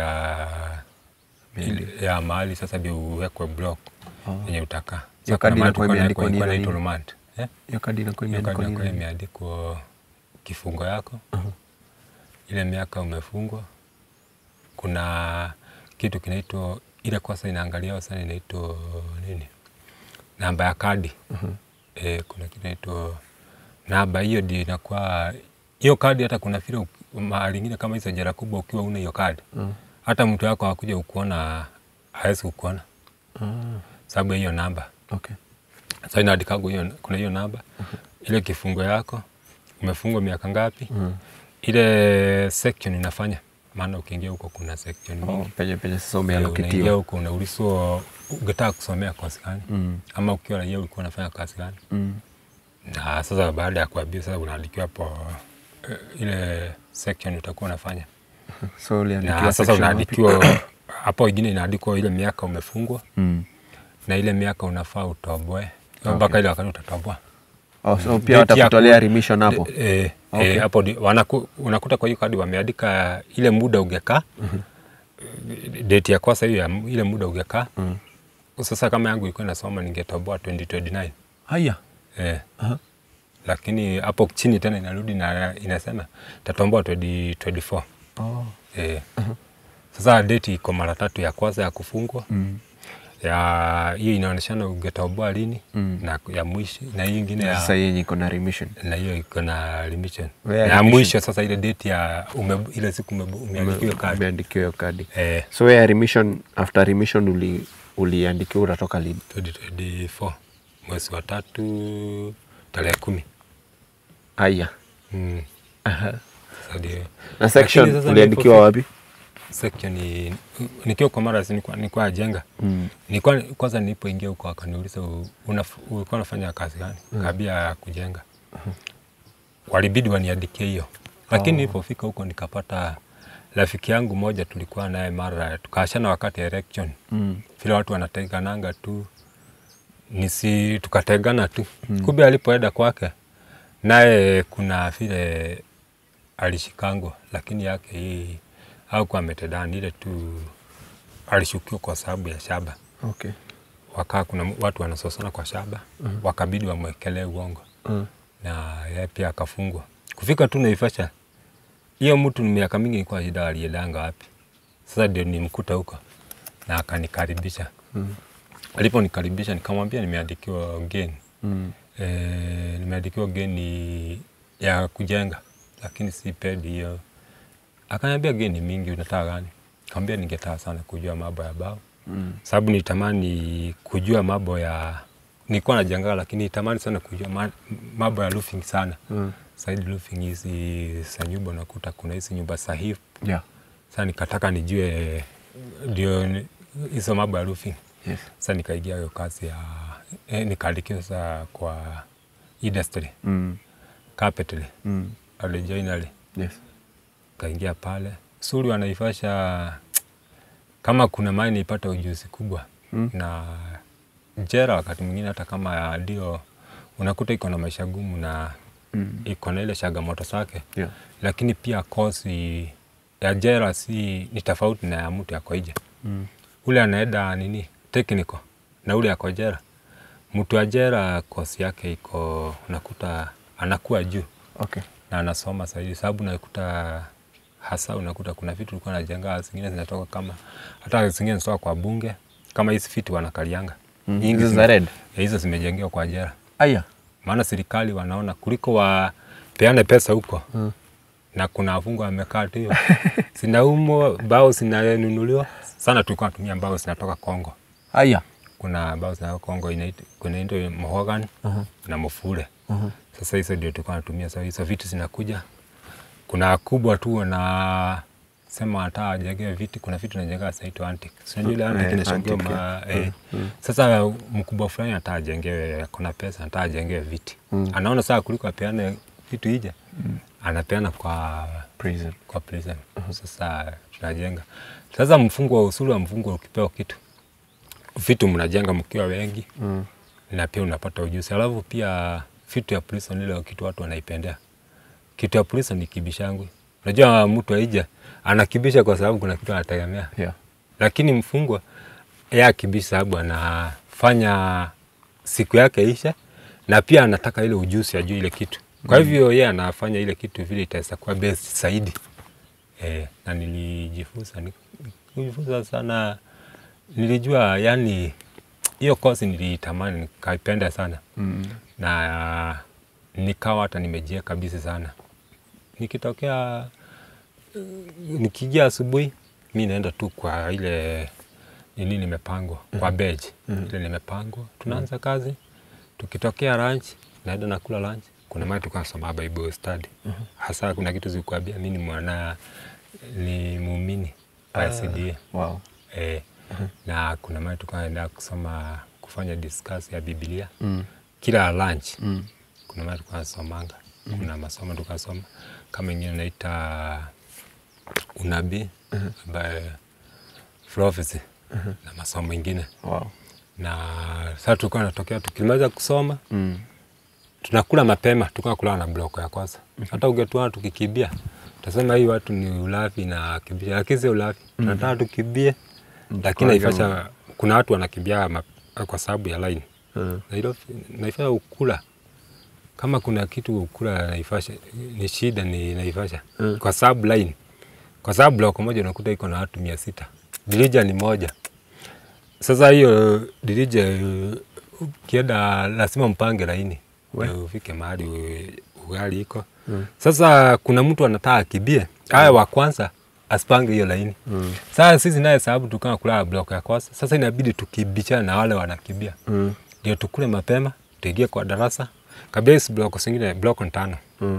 ya mahali sasa ndio uwekwe block yenye utaka. Hiyo kadi inakuwa imeandikwa nini? Hiyo kadi inakuwa imeandikwa kifungo yako. Ile miaka umefungwa. Kuna kitu kinaitwa ile kosa inaangaliwa sana inaitwa nini? Namba ya kadi. Kuna kitu inaitwa namba, hiyo ndio inakuwa hiyo kadi. Hata kuna vile mahali nyingine kama hizo jela kubwa ukiwa una hiyo kadi. Hata mtu wako akuja ukuona hawezi kukuona. Sababu hiyo namba. Okay. Sasa inaandika kuna hiyo namba. Ile kifungo yako umefungwa miaka ngapi? Ile section inafanya. Maana ukiingia huko kuna section mingi. Penye sasa umeallocatiwa. Unaingia huko unaulizwa ungetaka kusomea kozi gani? Ama ukiwa raia ulikuwa unafanya kazi gani? Na sasa baada ya kuambiwa sasa unaandikiwa hapo ile section utakuwa unafanya. So uliandikiwa sasa unaandikiwa hapo ingine inaandikwa ile miaka umefungwa. Na ile miaka unafaa utoboe. Mpaka ile wakati utatoboa. So pia watakutolea remission hapo. Hapo unakuta kwa hiyo kadi wameandika ile muda ungekaa. Date ya kosa hiyo ile muda ungekaa. Sasa kama yangu ilikuwa inasoma ningetoboa 2029. Haya. Lakini hapo chini tena inarudi na inasema tatomboa 2024. Sasa date iko mara 3 ya kwanza ya kufungwa. Ya hiyo inaonyeshana ungetoboa lini na ya mwisho na hiyo nyingine ya sasa yenye iko na remission. Na hiyo iko na remission. Na mwisho sasa ile date ya ile siku umeandikiwa kadi. Umeandikiwa kadi. So ya remission, after remission uliandikiwa utatoka lini? 2024 mwezi wa 3 tarehe 10. Haya. Na section uliandikiwa wapi? Section nikiwa kwa mara nilikuwa jenga. Nilikuwa kwanza nilipoingia huko akaniuliza ulikuwa unafanya kazi gani? Kabla kujenga. Walibidi waniandikie hiyo. Lakini nilipofika huko nikapata rafiki yangu moja tulikuwa naye mara tukaachana wakati election. Vile watu wanategananga tu tukategana tu. Kumbe alipoenda kwake naye kuna vile alishikangwa, lakini yake hii hakuwa ametedani, ile tu alishukiwa kwa sababu ya shaba. Okay. Kuna watu wanasosana kwa shaba. Wakabidi wamwekelee uongo. Na yeye pia akafungwa. Kufika tu Naivasha. Hiyo mtu ni miaka mingi nilikuwa shida aliendanga wapi. Sasa ndio nimkuta huko na akanikaribisha. Aliponikaribisha nikamwambia nimeandikiwa geni. Nimeandikiwa geni ya kujenga, lakini si pedi hiyo. Akaniambia geni mingi unataka gani? Nikamwambia ningetaka sana kujua mambo ya bao. Sababu nitamani kujua mambo ya nilikuwa najenga, lakini nitamani sana kujua mambo ya roofing sana. Side roofing hizi za nyumba nakuta kuna hizi nyumba sahihi. Sasa nikataka nijue ndio hizo mambo ya roofing. Sasa nikaingia hiyo kazi ya nikaandikiwa sasa kwa industry. Carpentry. Joinery. Kaingia pale. Suri wanaifasha kama kuna mali nipata ujuzi kubwa. Na jera wakati mwingine hata kama ndio unakuta iko na maisha gumu na iko na ile changamoto zake. Lakini pia kosi ya jera ni tofauti na ya mtu yako nje. Ule anaenda technical na ule yako jera. Mtu wa jera kosi yake iko unakuta anakuwa juu. Na anasoma zaidi sababu unakuta hasa unakuta kuna vitu ulikuwa unajenga zingine zinatoka kama hata zingine zinatoka kwa bunge kama hizi vitu wanakalianga. Nyingi za red. Hizo zimejengewa kwa jera. Maana serikali wanaona kuliko wapeane pesa huko. Na kuna wafungwa wamekaa tu hiyo. Sinaumo bao zinanunuliwa. Sana tulikuwa tunatumia bao zinatoka Kongo. Kuna bao zinatoka Kongo inaitwa mahogany na mufule. Sasa hizo ndio tulikuwa tunatumia. Sasa hizo vitu zinakuja. Kuna kubwa tu na sema hata ajenge viti, kuna vitu najenga zaitwa antique. Sio ile antique inashogoma. Sasa mkubwa fulani hata ajengewe, kuna pesa hata ajengewe viti. Anaona saa kuliko apeane vitu hija. Anapeana kwa prison. Sasa tunajenga. Sasa mfungo wa usuru wa mfungo ukipewa kitu. Vitu mnajenga mkiwa wengi. na pia unapata ujuzi. Alafu pia vitu ya prison ile kitu watu wanaipendea. Kitu ya prison ni kibishangu. Unajua mtu aija anakibisha kwa sababu kuna kitu anategemea. Yeah. Lakini mfungwa yeye akibisha sababu anafanya siku yake isha na pia anataka ile ujuzi ajue ile kitu. Kwa hivyo yeye anafanya ile kitu vile itaweza kuwa best zaidi. Na nilijifunza sana. Nilijua yani hiyo course nilitamani nikaipenda sana. Na nikawa hata nimejieka kabisa sana. Nikitokea nikiingia asubuhi mimi naenda tu kwa ile nini nimepangwa kwa badge. Ile nimepangwa tunaanza kazi. Tukitokea lunch naenda nakula lunch. Kuna mara tukasoma Bible study. Hasa kuna kitu zikuambia mimi ni muumini wa SDA. Wow. Na kuna mara tukaenda kufanya discuss ya Biblia. Kila lunch. Kuna mara tukasomanga. Kuna masomo tukasoma kama ingine naita unabii ambaye prophecy na masomo mengine. Wow. Na sasa tulikuwa natokea tukimaliza kusoma tunakula mapema, tukakula na block ya kwanza. Hata ungetuona tukikimbia utasema hii watu ni ulafi na kimbia, lakini sio ulafi. Tunataka tukimbie lakini naifanya kuna watu wanakimbia kwa sababu ya line. Naifanya ukula kama kuna kitu ukula naifanya ni shida ni naifanya kwa sababu line. Kwa sababu block moja unakuta iko na watu 600. Dirija ni moja. Sasa hiyo dirija kienda lazima mpange laini. Ufike mahali ugali iko. Sasa kuna mtu anataka akimbie. Haya wa kwanza asipange hiyo laini. Sasa sisi naye sababu tukawa kula block ya kwanza. Sasa inabidi tukibichana na wale wanakimbia. Ndio tukule mapema, tuingie kwa darasa. Kabisa block zingine block 5.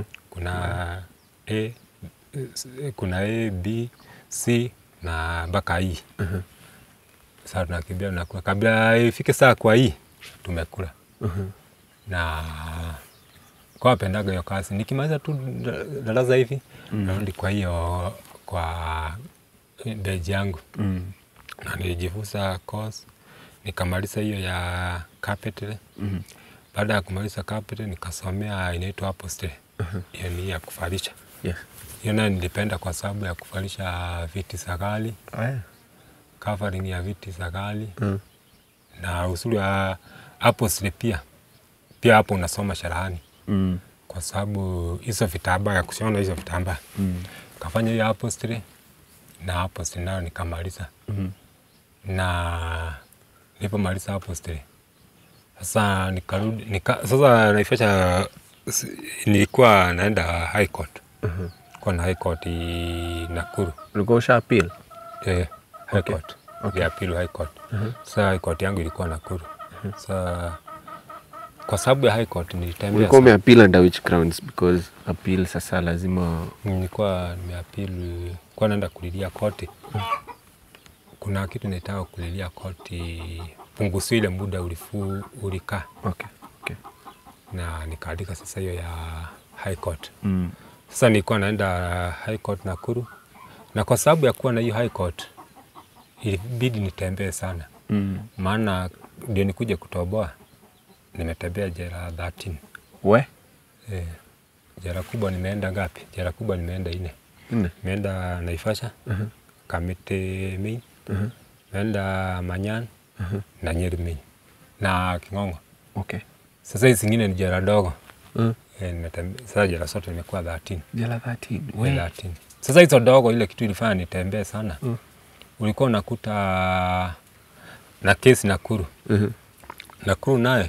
Kuna A, B, C na mpaka E. Sasa tunakimbia na kula. Kabla ifike saa kwa E tumekula. Na kwa pendaga hiyo kazi nikimaliza tu darasa hivi narudi kwa hiyo kwa badge yangu. Na nilijifunza course nikamaliza hiyo ya carpentry. Baada ya kumaliza carpentry nikasomea inaitwa upholstery. Hiyo ni ya kufalisha. Yes. Hiyo nayo nilipenda kwa sababu ya kufalisha viti za gari. Covering ya viti za gari. Na usuli wa upholstery pia hapo unasoma sharahani. Kwa sababu hizo vitambaa ya kushona hizo vitambaa. Kafanya hiyo upholstery na upholstery nayo nikamaliza. Na nilipomaliza upholstery sasa nikarudi sasa naifanya nilikuwa naenda high court. Kwa na high court Nakuru. Ulikuwa usha appeal? High court. Ya appeal high court. Sasa high court yangu ilikuwa Nakuru. Sasa kwa sababu ya high court nilitembea. Ulikuwa umeappeal under which grounds? Because appeal sasa lazima nilikuwa nimeappeal kwa naenda kulilia koti. Kuna kitu nitaka kulilia koti punguzo ile muda ulikaa. Okay. Na nikaandika sasa hiyo ya high court. Sasa nilikuwa naenda high court Nakuru. Na kwa sababu ya kuwa na hiyo high court ilibidi nitembee sana. Maana ndio nikuje kutoboa nimetembea jela 13. We? Jela kubwa nimeenda ngapi? Jela kubwa nimeenda 4. Nimeenda Naivasha, Kamiti Main, nimeenda Manyani na Nyeri Main na King'ong'o. Okay. Sasa hizi zingine ni jela dogo. Sasa jela zote nimekuwa 13. Jela 13. We 13. Sasa hizo dogo ile kitu ilifanya nitembee sana. Ulikuwa unakuta na kesi Nakuru. Nakuru naye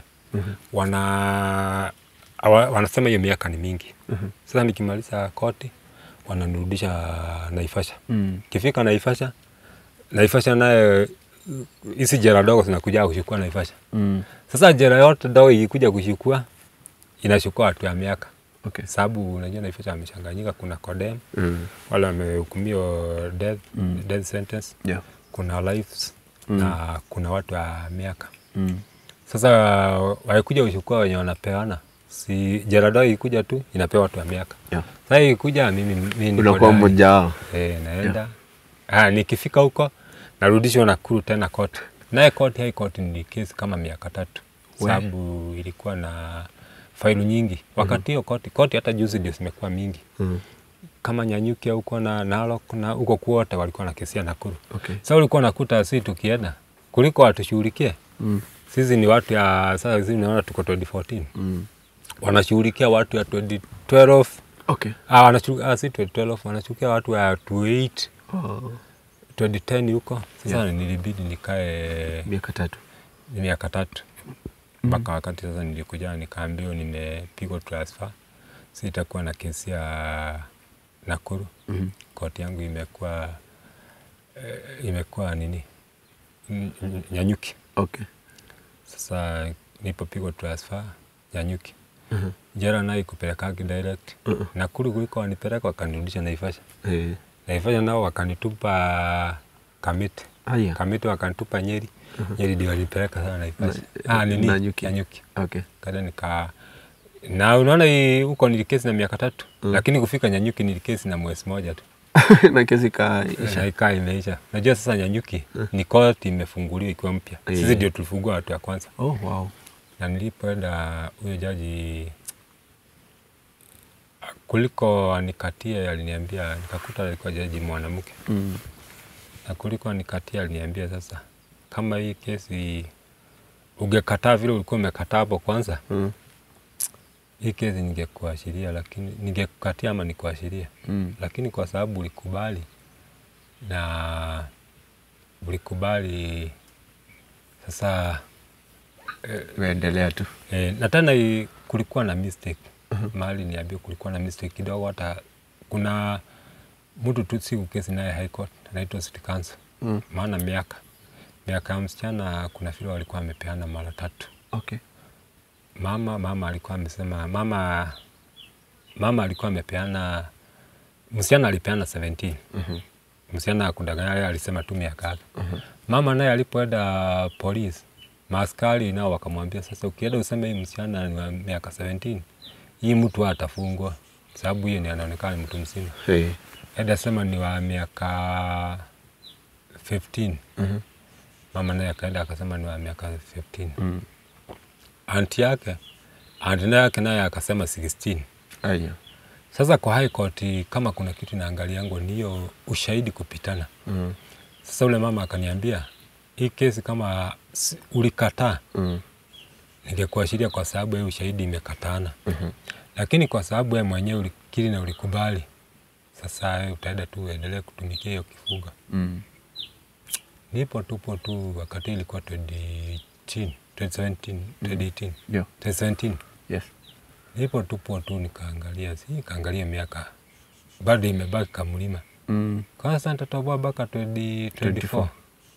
wanasema hiyo miaka ni mingi. Sasa nikimaliza koti wananirudisha Naivasha. Kifika Naivasha naye hizi jela dogo zinakuja kuchukua Naivasha. Sasa jela yote dogo ikikuja kuchukua inachukua watu ya miaka. Okay. Sababu unajua Naivasha amechanganyika, kuna condemn wale wamehukumiwa death sentence. Kuna lives na kuna watu wa miaka. Sasa walikuja kuchukua wenye wanapeana. Si jela dogo ikuja tu inapewa watu wa miaka. Sasa ikuja mimi unakuwa mmoja wao. Naenda. Nikifika huko narudishwa Nakuru tena court. Naye court high court ni kesi kama miaka 3. sababu ilikuwa na faili nyingi. Wakati hiyo koti hata juzi ndio zimekuwa mingi. Kama Nyanyuki huko na Narok na huko kwote walikuwa na kesi ya Nakuru. Sasa ulikuwa nakuta sisi tukienda kuliko watushughulikie. Sisi ni watu ya sasa hivi naona tuko 2014. Wanashughulikia watu ya 2012. Wanashughulikia si 2012 wanashughulikia watu ya 28. 2010 huko. Sasa nilibidi nikae miaka 3. Mpaka wakati sasa nilikuja nikaambiwa nimepigwa transfer. Sitakuwa na kesi ya Nakuru. Koti yangu imekuwa nini? Nyanyuki. Sasa nilipopigwa transfer Nyanyuki. Jela nayo ikupeleka direct. Nakuru kuliko wanipeleka wakanirudisha Naivasha. Naivasha nao wakanitupa Kamiti. Kamiti wakanitupa Nyeri. Nyeri ndio walipeleka sana Naivasha. Nyanyuki. Kada na unaona huko nilikesi na miaka 3, lakini kufika Nyanyuki nilikesi na mwezi mmoja tu. Na kesi imeisha. Najua sasa Nyanyuki ni koti imefunguliwa ikiwa mpya. Sisi ndio tulifungua watu ya kwanza. Na nilipoenda huyo jaji kuliko nikatia aliniambia, nikakuta alikuwa jaji mwanamke. Na kuliko nikatia aliniambia sasa kama hii kesi ungekataa vile ulikuwa umekataa hapo kwanza. Hii kesi ningekuashiria, lakini ningekukatia ama nikuashiria. Lakini kwa sababu ulikubali na ulikubali sasa endelea tu. Na tena kulikuwa na mistake. Mahali niambia kulikuwa na mistake kidogo, hata kuna mtu tu si kesi naye High Court anaitwa City Council. Maana miaka ya msichana kuna vile walikuwa wamepeana mara 3. Mama alikuwa amesema mama alikuwa amepeana, msichana alipeana 17. Msichana akudanganya alisema tu miaka. Mama naye alipoenda police, maaskari nao wakamwambia sasa ukienda useme hii msichana ni miaka 17, hii mtu atafungwa sababu hiyo ni anaonekana mtu mzima. Eda sema ni wa miaka 15. Mama naye akaenda akasema ni wa miaka 15. Anti yake naye akasema 16. Sasa kwa High Court kama kuna kitu naangalia yangu ni hiyo ushahidi kupitana. Sasa ule mama akaniambia hii kesi kama ulikataa ningekuashiria kwa sababu hiyo ushahidi imekatana. Lakini kwa sababu wewe mwenyewe ulikiri na ulikubali, sasa utaenda tu uendelee kutumikia hiyo kifungo. Nipo tupo tu wakati ilikuwa 2017. Yeah. 2017. Yes. Nipo tupo tu nikaangalia miaka. Bado imebaki kamlima. Kwa sasa nitatoboa mpaka 2024.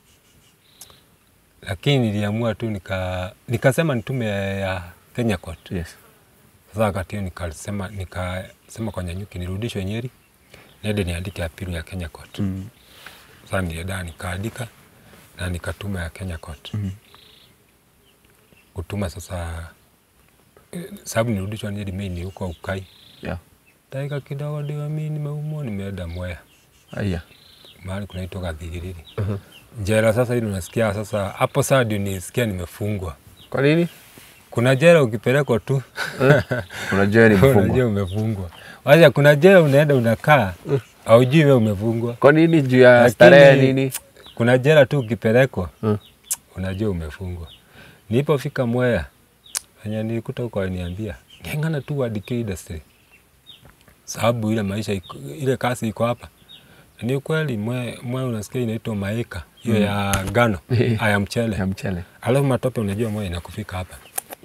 Lakini niliamua tu nikasema nitume ya Kenya Court. Sasa wakati hiyo nikasema kwa Nyanyuki nirudishwe Nyeri. Niende niandike appeal ya Kenya Court. Sasa nilienda nikaandika na nikatuma ya Kenya Court. Kutuma sasa sababu nirudishwa Nyeri mimi ni huko Ukai. Dakika kidogo ndio mimi nimeumwa nimeenda Mwea. Mahali kunaitwa Gathiriri. Jela sasa hili unasikia sasa hapo sasa ndio nisikia nimefungwa. Kwa nini? Kuna jela ukipelekwa tu. Unajua nimefungwa. Unajua umefungwa. Wacha kuna jela unaenda unakaa haujui wewe umefungwa. Kwa nini juu ya starehe nini? Kuna jela tu ukipelekwa unajua umefungwa. Nilipofika Mwea anya nilikuta huko aliniambia ngengana tu wa DK industry. Sababu ile maisha ile kazi iko hapa. Ni kweli Mwea unasikia inaitwa Maeka hiyo ya ngano ya mchele. Alafu matope unajua Mwea inakufika hapa.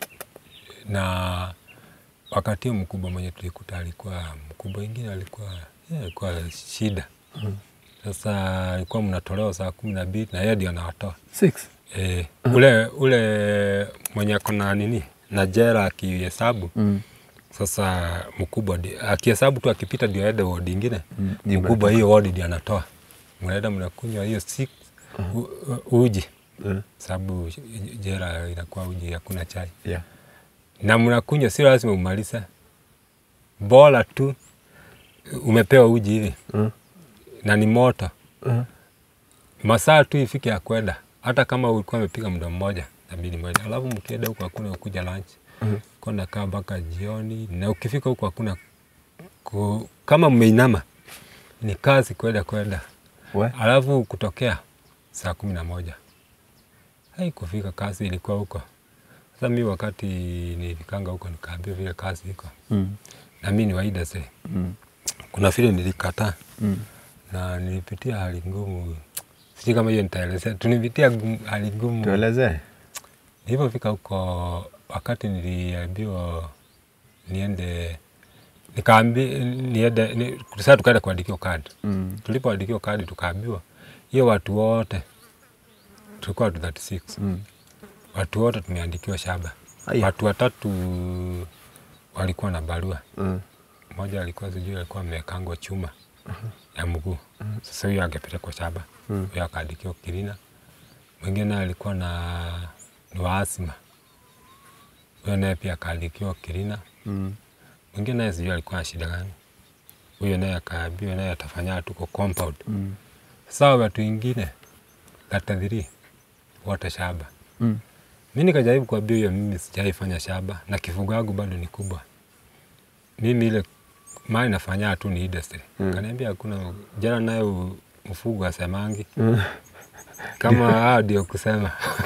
Na wakati mkubwa mwenye tulikuta alikuwa mkubwa wengine alikuwa shida. Sasa alikuwa mnatolewa saa 12 na yeye ndio anawatoa 6. Ule mwenye kona nini na jela akihesabu. Sasa mkubwa akihesabu tu akipita ndio aende ward nyingine. Mkubwa hiyo ward ndio anatoa. Mnaenda mnakunywa hiyo 6 uji. Sababu jela inakuwa uji hakuna chai. Na mnakunywa sio lazima umalize. Bora tu umepewa uji hivi. Na ni moto. Masaa tu ifike ya kwenda. Hata kama ulikuwa umepiga muda mmoja inabidi mwende. Alafu mkienda huko hakuna kuja lunch. Kuna kaa mpaka jioni, na ukifika huko hakuna kama mmeinama ni kazi kwenda. Alafu kutokea saa 11. Haikufika kazi ilikuwa huko. Sasa mimi wakati nilifikanga huko nikaambiwa vile kazi iko. Na mimi ni wa industry. Kuna vile nilikataa. Na nilipitia hali ngumu. Sijui kama hiyo nitaelezea. Tulipitia hali ngumu. Tuelezee. Nilipofika huko wakati niliambiwa niende sasa tukaenda kuandikiwa kadi. Tulipoandikiwa kadi tukaambiwa hiyo watu wote tulikuwa 36. Watu wote tumeandikiwa shaba. Watu 3 walikuwa na barua. Mmoja alikuwa sijui alikuwa amekangwa chuma ya mguu. Sasa huyo angepelekwa shaba. Huyo akaandikiwa Kirina. Mwingine alikuwa ni wa asma. Huyo naye pia akaandikiwa Kirina. Mwingine naye sijui alikuwa na shida gani. Huyo naye akaambiwa naye atafanya tuko compound. Sasa watu wengine 33 wote shaba. Mimi nikajaribu kuambia huyo mimi sijaifanya shaba na kifungo yangu bado ni kubwa. Mimi ile mali nafanya tu ni industry. Kaniambia hakuna jana nayo mfugo asemangi. Kama ndio kusema.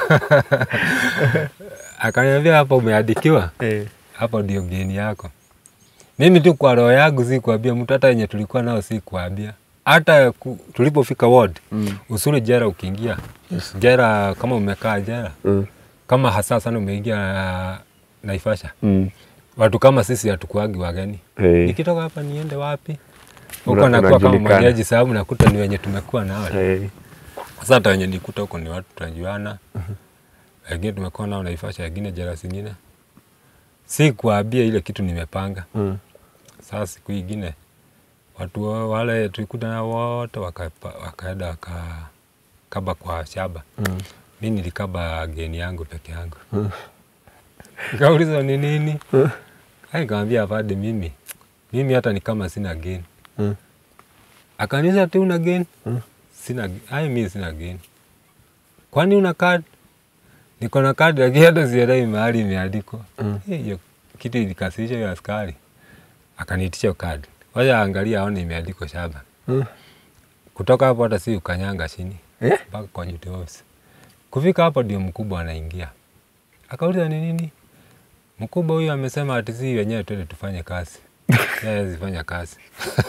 Akaniambia hapa umeandikiwa. Hapo ndio geni yako. Mimi tu kwa roho yangu si kuambia mtu, hata yenye tulikuwa nao si kuambia. Hata tulipofika ward, usuri jera ukiingia. Jera kama umekaa jera. Kama hasa sana umeingia Naivasha. Watu kama sisi hatukuagi wageni. Nikitoka hapa niende wapi? Huko nakuwa kama mwenyeji sababu nakuta ni wenye tumekuwa nao. Sasa hata wenye nikuta huko ni watu tunajuana. Wengine tumekuwa nao Naivasha, wengine jera zingine. Si kuambia ile kitu nimepanga. Sasa siku nyingine watu wale tulikuta nao wote wakaenda wakakaba kwa shaba. Mimi nilikaba geni yangu peke yangu. Nikauliza ni nini? Nikamwambia afade mimi hata ni kama sina geni. Akaniuliza ati una geni? Sina, mimi sina geni. Kwani una kadi? Niko na kadi lakini hata sielewi mahali imeandikwa. Hiyo kitu ilikasirisha yule askari. Akaniitisha kadi. Wacha angalia aone imeandikwa shaba. Kutoka hapo hata si ukanyanga chini. Mpaka kwa duty office. Kufika hapo ndio mkubwa anaingia. Akauliza ni nini? Mkubwa huyu amesema ati si wenyewe twende tufanye kazi. Yeye zifanya kazi.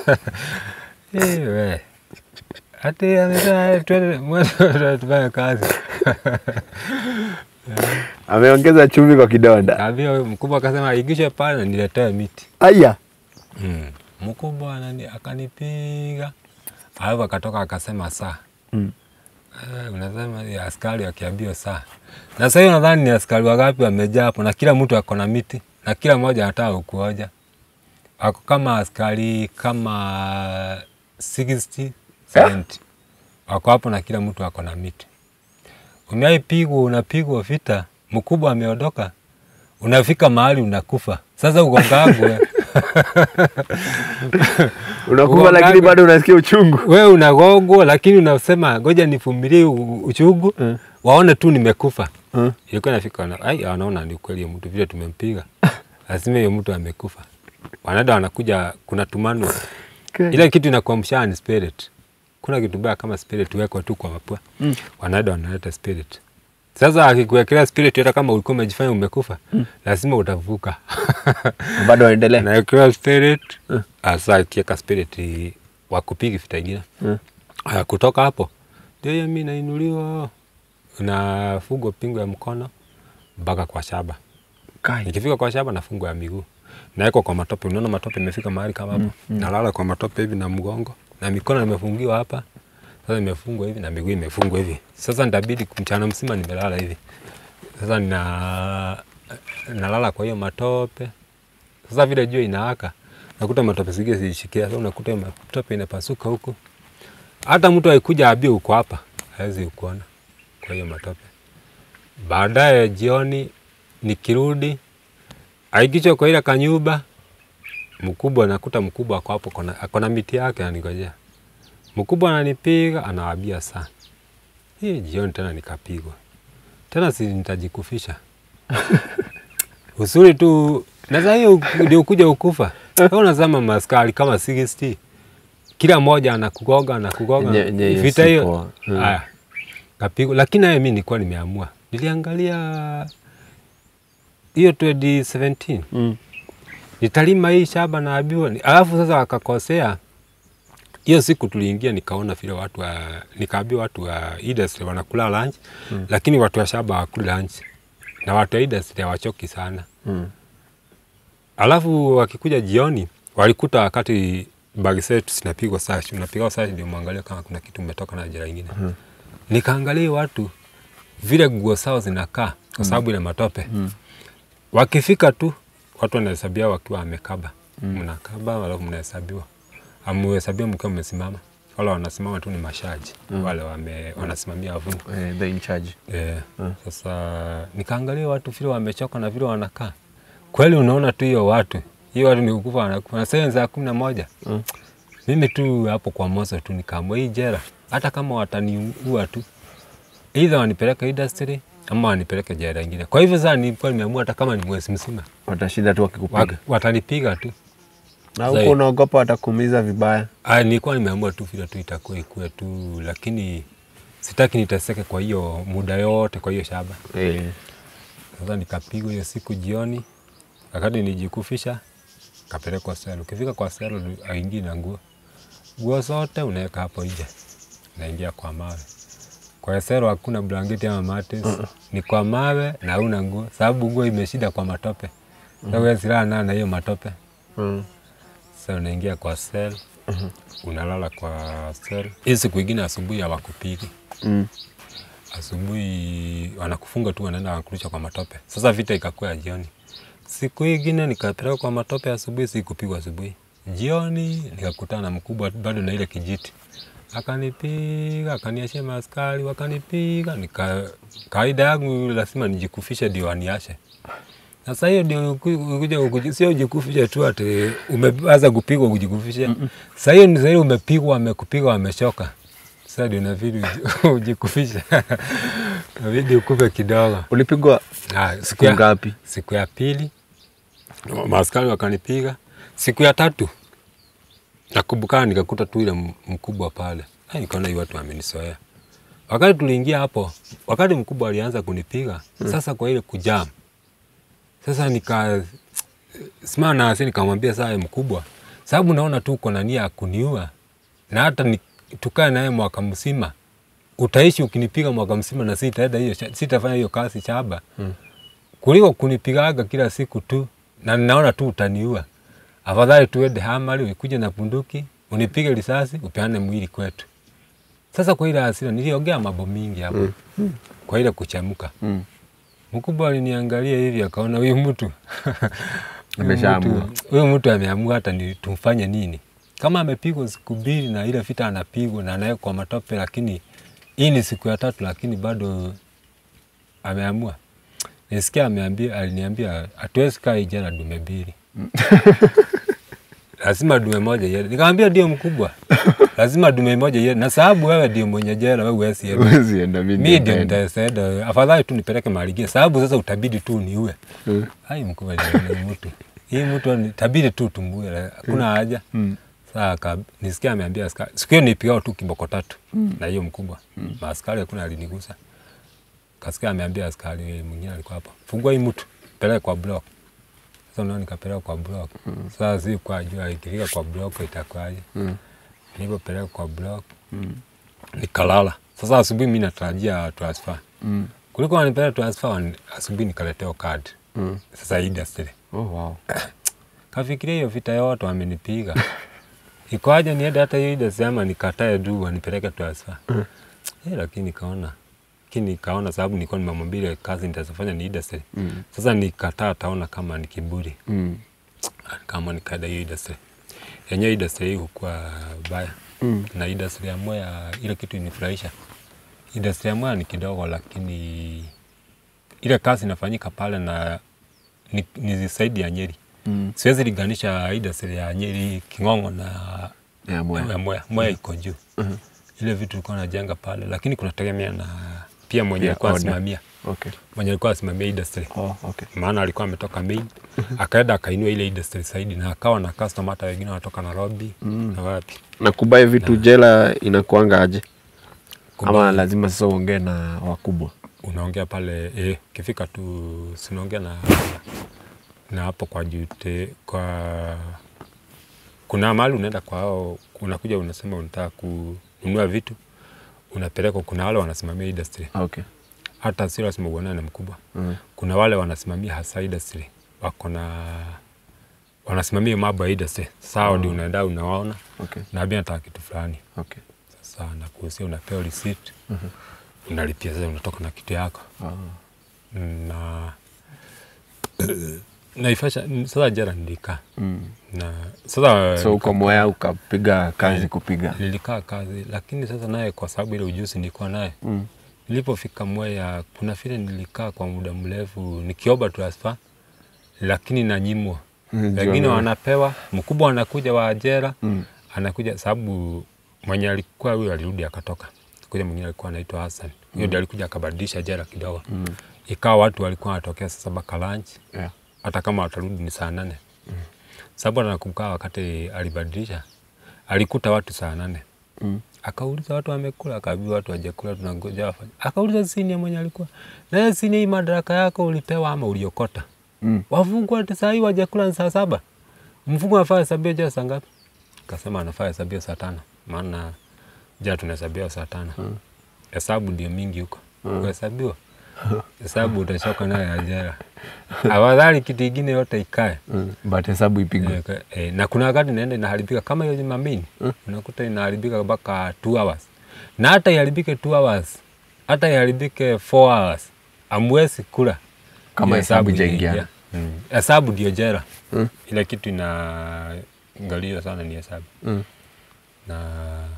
Wewe. Ati amesema twende tufanye kazi. Ameongeza chumvi kwa kidonda. Ambia mkubwa akasema igishe pale niletee miti. Aya. Mkubwa akanipiga. Alafu akatoka akasema saa. Unasema ya askari akiambiwa saa. Na sasa hiyo nadhani ni askari wangapi wamejaa hapo na kila mtu ako na miti na kila mmoja anataka kuoja. Ako kama askari kama 60, 70. Wako hapo na kila mtu ako na miti. Unapigwa vita, mkubwa ameondoka. Unafika mahali unakufa. Sasa ugongangu unakufa lakini bado unasikia uchungu. Wewe unagongwa lakini unasema ngoja nivumilie uchungu. Waone tu nimekufa. Ilikuwa inafika wanaona ni kweli hiyo mtu vile tumempiga. Lazima hiyo mtu amekufa. Wanada wanakuja kuna tumano. Ile kitu inakuwa mshani spirit. Kuna kitu baya kama spirit weko tu kwa mapua. Wanada wanaleta spirit. Sasa akikuwekelea spirit hata kama ulikuwa umejifanya umekufa, lazima utavuka. Bado waendelee. Na ikiwa spirit, asa ikiweka spirit wakupigi vita ingine. Kutoka hapo, ndio mimi nainuliwa nafungwa pingo ya mkono mpaka kwa shaba. Nikifika kwa shaba nafungwa ya miguu. Naeko kwa matope, unaona matope imefika mahali kama hapo. Nalala kwa matope hivi na mgongo na mikono imefungiwa hapa. Sasa imefungwa hivi na miguu imefungwa hivi. Sasa nitabidi mchana mzima nimelala hivi. Sasa nalala kwa hiyo matope. Sasa vile jua inawaka, nakuta matope zingine zishikia. Sasa unakuta matope inapasuka huko. Hata mtu akikuja abie uko hapa, hawezi kuona kwa hiyo matope. Baadaye jioni nikirudi, aikicho kwa ile kanyumba, mkubwa nakuta mkubwa ako hapo akona miti yake ananigojea. Mkubwa ananipiga, anawaambia saa. Hii jioni tena nikapigwa. tena si nitajikufisha. Usuri tu na sasa hiyo ndio kuja ukufa. Wewe unazama maskari kama 60. Kila mmoja anakugoga. Vita hiyo. Kapigwa, lakini naye mimi nilikuwa nimeamua. Niliangalia hiyo 2017. Nitalima hii shamba na abiwa. Alafu sasa akakosea. Hiyo siku tuliingia nikaona vile nikaambia watu wa industry wanakula lunch, lakini watu wa shamba hawakula lunch. Na watu wa industry hawachoki sana. Alafu wakikuja jioni, walikuta wakati bagi zetu zinapigwa sashi. Unapigwa sashi ndio muangalia kama kuna kitu umetoka na ajira nyingine. Nikaangalia watu vile nguo zao zinakaa kwa sababu ile matope. Wakifika tu watu wanahesabia wakiwa wamekaba. Mnakaba alafu mnahesabiwa. Amuhesabia mkiwa mmesimama. Wala wanasimama tu ni mashaji. Wale wanasimamia wavuno. The in charge. Sasa nikaangalia watu vile wamechoka na vile wanakaa. Kweli unaona tu hiyo watu ni ukufa wanakufa. Na sasa za 11. Mimi tu hapo kwa mozo tu nikaamua hii jela. Hata kama wataniua tu. Either wanipeleke industry ama wanipeleke jela nyingine. Kwa hivyo sasa nilikuwa nimeamua hata kama ni mwezi mzima. Watashinda tu wakikupiga. Watanipiga tu. Na huko unaogopa watakuumiza vibaya. Nilikuwa nimeamua tu vile tu itakuwa ikue tu, lakini sitaki niteseke kwa hiyo muda yote kwa hiyo shamba. Sasa nikapigwa hiyo siku jioni. Wakati nijikufisha, kapelekwa selo. Ukifika kwa selo aingi na nguo. Nguo zote unaweka hapo nje. Naingia kwa mawe. Kwa selo hakuna blanketi ama mattress. Ni kwa mawe na huna nguo. Sababu nguo imeshida kwa matope. Sasa wewe silala na hiyo matope. Sasa unaingia kwa sel. Unalala kwa sel. Hizi siku nyingine asubuhi hawakupigi. Asubuhi wanakufunga tu wanaenda wanakurusha kwa matope. Sasa vita ikakuwa jioni. Siku nyingine nikapeleka kwa matope asubuhi, sikupigwa asubuhi. Jioni nikakutana na mkubwa bado na ile kijiti. Akanipiga, akaniashia maaskari, wakanipiga. Kawaida yangu lazima nijikufishe ndio aniache. Sasa hiyo ndio kuja sio ujikufishe tu ati umeanza kupigwa ujikufishe. Sasa hiyo ni zaidi umepigwa, amekupiga, amechoka. Sasa ndio inabidi ujikufishe. Inabidi ukupe kidogo. Ulipigwa siku ngapi? Siku ya pili. Maaskari wakanipiga. Siku ya tatu nakumbuka nikakuta tu ile mkubwa pale. Nikaona hiyo watu wamenisoea. Wakati tuliingia hapo, wakati mkubwa alianza kunipiga, sasa kwa ile kujam. Sasa simama na asini nikamwambia sasa mkubwa, sababu naona tu uko na nia ya kuniua. Na hata tukae naye mwaka mzima. Utaishi ukinipiga mwaka mzima na sitafanya hiyo kazi shamba. Kuliko kunipigaga kila siku tu na naona tu utaniua. Afadhali tuende Hamari ukuje na bunduki, unipige risasi, upeane mwili kwetu. Sasa kwa ile hasira niliongea mambo mingi hapo. Kwa ile kuchemuka. Mkubwa aliniangalia hivi akaona huyu mtu ameshaamua. Huyu mtu ameamua hata ni tumfanye nini. Kama amepigwa siku 2 na ile vita anapigwa na anaye kwa matope, lakini hii ni siku ya 3 lakini bado ameamua. Nisikia aliniambia hatuwezi kaa jela dume 2. Lazima dume moja yeye. Nikamwambia ndio mkubwa. Lazima dume moja yeye. Na sababu wewe ndio mwenye jela, wewe huwezi enda. Mimi ndio nitaenda. Afadhali tu nipeleke mahali kingine. Sababu sasa utabidi tu niue. Hai mkubwa ni mtu. Hii mtu itabidi tu tumue. Hakuna haja. Sasa nisikia ameambia askari. Siku hiyo nilipigwa tu kiboko 3 na hiyo mkubwa. Maaskari hakuna alinigusa. Kasikia ameambia askari mwingine alikuwa hapa. Fungua hii mtu. Peleka kwa block. Sasa ndio nikapeleka kwa block. Sasa si kwa jua ikifika kwa block itakwaje. Nilipopeleka kwa block. Nikalala. Sasa asubuhi mimi natarajia transfer. Kuliko wanipeleka transfer asubuhi nikaletea card. Sasa industry. Wow. Kafikiria hiyo vita yote wamenipiga. Ikoaje niende hata hiyo industry ama nikatae tu wanipeleke transfer. Lakini nikaona sababu nilikuwa nimemwambia kazi nitazofanya ni industry. Sasa nikataa taona kama ni kiburi. Kama nikaenda hiyo industry. Yenyewe industry hii hukua baya. Na industry ya Mwea ile kitu inifurahisha. Industry ya Mwea ni kidogo lakini ile kazi inafanyika pale na ni zaidi ya Nyeri. Siwezi linganisha industry ya Nyeri, King'ong'o na Mwea. Mwea iko juu. Ile vitu tulikuwa tunajenga pale lakini kunategemea na pia mwenye alikuwa anasimamia. Okay. Mwenye alikuwa anasimamia industry. Okay. Maana alikuwa ametoka main, akaenda akainua ile industry zaidi na akawa na customer hata wengine wanatoka Nairobi na wapi. Na kubai vitu jela inakuanga aje? Ama lazima sasa uongee na wakubwa? Unaongea pale kifika tu sinaongea na hapo kwa jute kuna mahali unaenda kwao, unakuja unasema unataka kununua vitu, unapeleka, kuna wale wanasimamia industry. Okay. Hata si lazima uonane na mkubwa. Kuna wale wanasimamia hasa industry, wanasimamia mambo ya industry. Sasa ndio unaenda unawaona. Okay. Na bia nataka kitu fulani. Okay. Sasa nakuhusia, unapewa receipt. Unalipia, sasa unatoka na kitu yako. Na ifasha sasa jana nilikaa. Na sasa so uko Mwea ukapiga kazi kupiga. Nilikaa kazi, lakini sasa naye kwa sababu ile ujuzi nilikuwa naye. Nilipofika Mwea kuna vile nilikaa kwa muda mrefu nikiomba transfer, lakini nanyimwa. Wengine wanapewa, mkubwa anakuja wa ajira, anakuja sababu mwenye alikuwa huyo alirudi akatoka. Kuja mwingine alikuwa anaitwa Hassan. Huyo ndiye alikuja akabadilisha ajira kidogo. Ikawa watu walikuwa wanatokea saa 7 ka lunch. Hata kama watarudi ni saa 8. Sababu anakumbuka wakati alibadilisha, alikuta watu saa 8. Akauliza watu wamekula, akaambiwa watu hawajakula, tunangoja wafanye. Akauliza senior mwenye alikuwa, "Na senior, hii madaraka yako ulipewa ama uliokota?" Wafungwa hata saa hii hawajakula saa 7. Mfungwa anafaa hesabio jana saa ngapi? Akasema anafaa hesabio saa 5. Maana jana tunahesabia saa 5. Hesabu ndio mingi huko. Uhesabiwa. Hesabu utachoka nayo ajira. Afadhali kitu kingine yote ikae. But hesabu ipigwe. Na kuna wakati inaenda inaharibika kama hiyo mamini. Unakuta inaharibika mpaka 2 hours. Na hata iharibike 2 hours, hata iharibike 4 hours, amwezi kula kama hesabu jaingia. Hesabu ndio jera. Ile kitu inaangalia sana ni hesabu. Na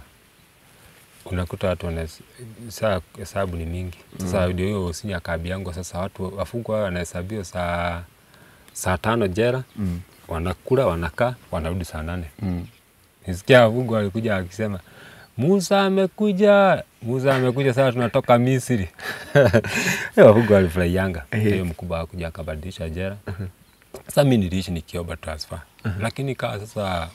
unakuta watu saa hesabu ni mingi. Sasa ndio hiyo sini akabi yangu, sasa watu wafungwa wanahesabiwa saa 5 jera, wanakula, wanakaa, wanarudi saa 8. Nisikia wafungwa walikuja akisema, Musa amekuja sasa tunatoka Misri. Wafungwa walifurahianga. Hiyo mkubwa akuja akabadilisha jera. Sasa mimi niliishi nikiomba transfer. Lakini kaa sasa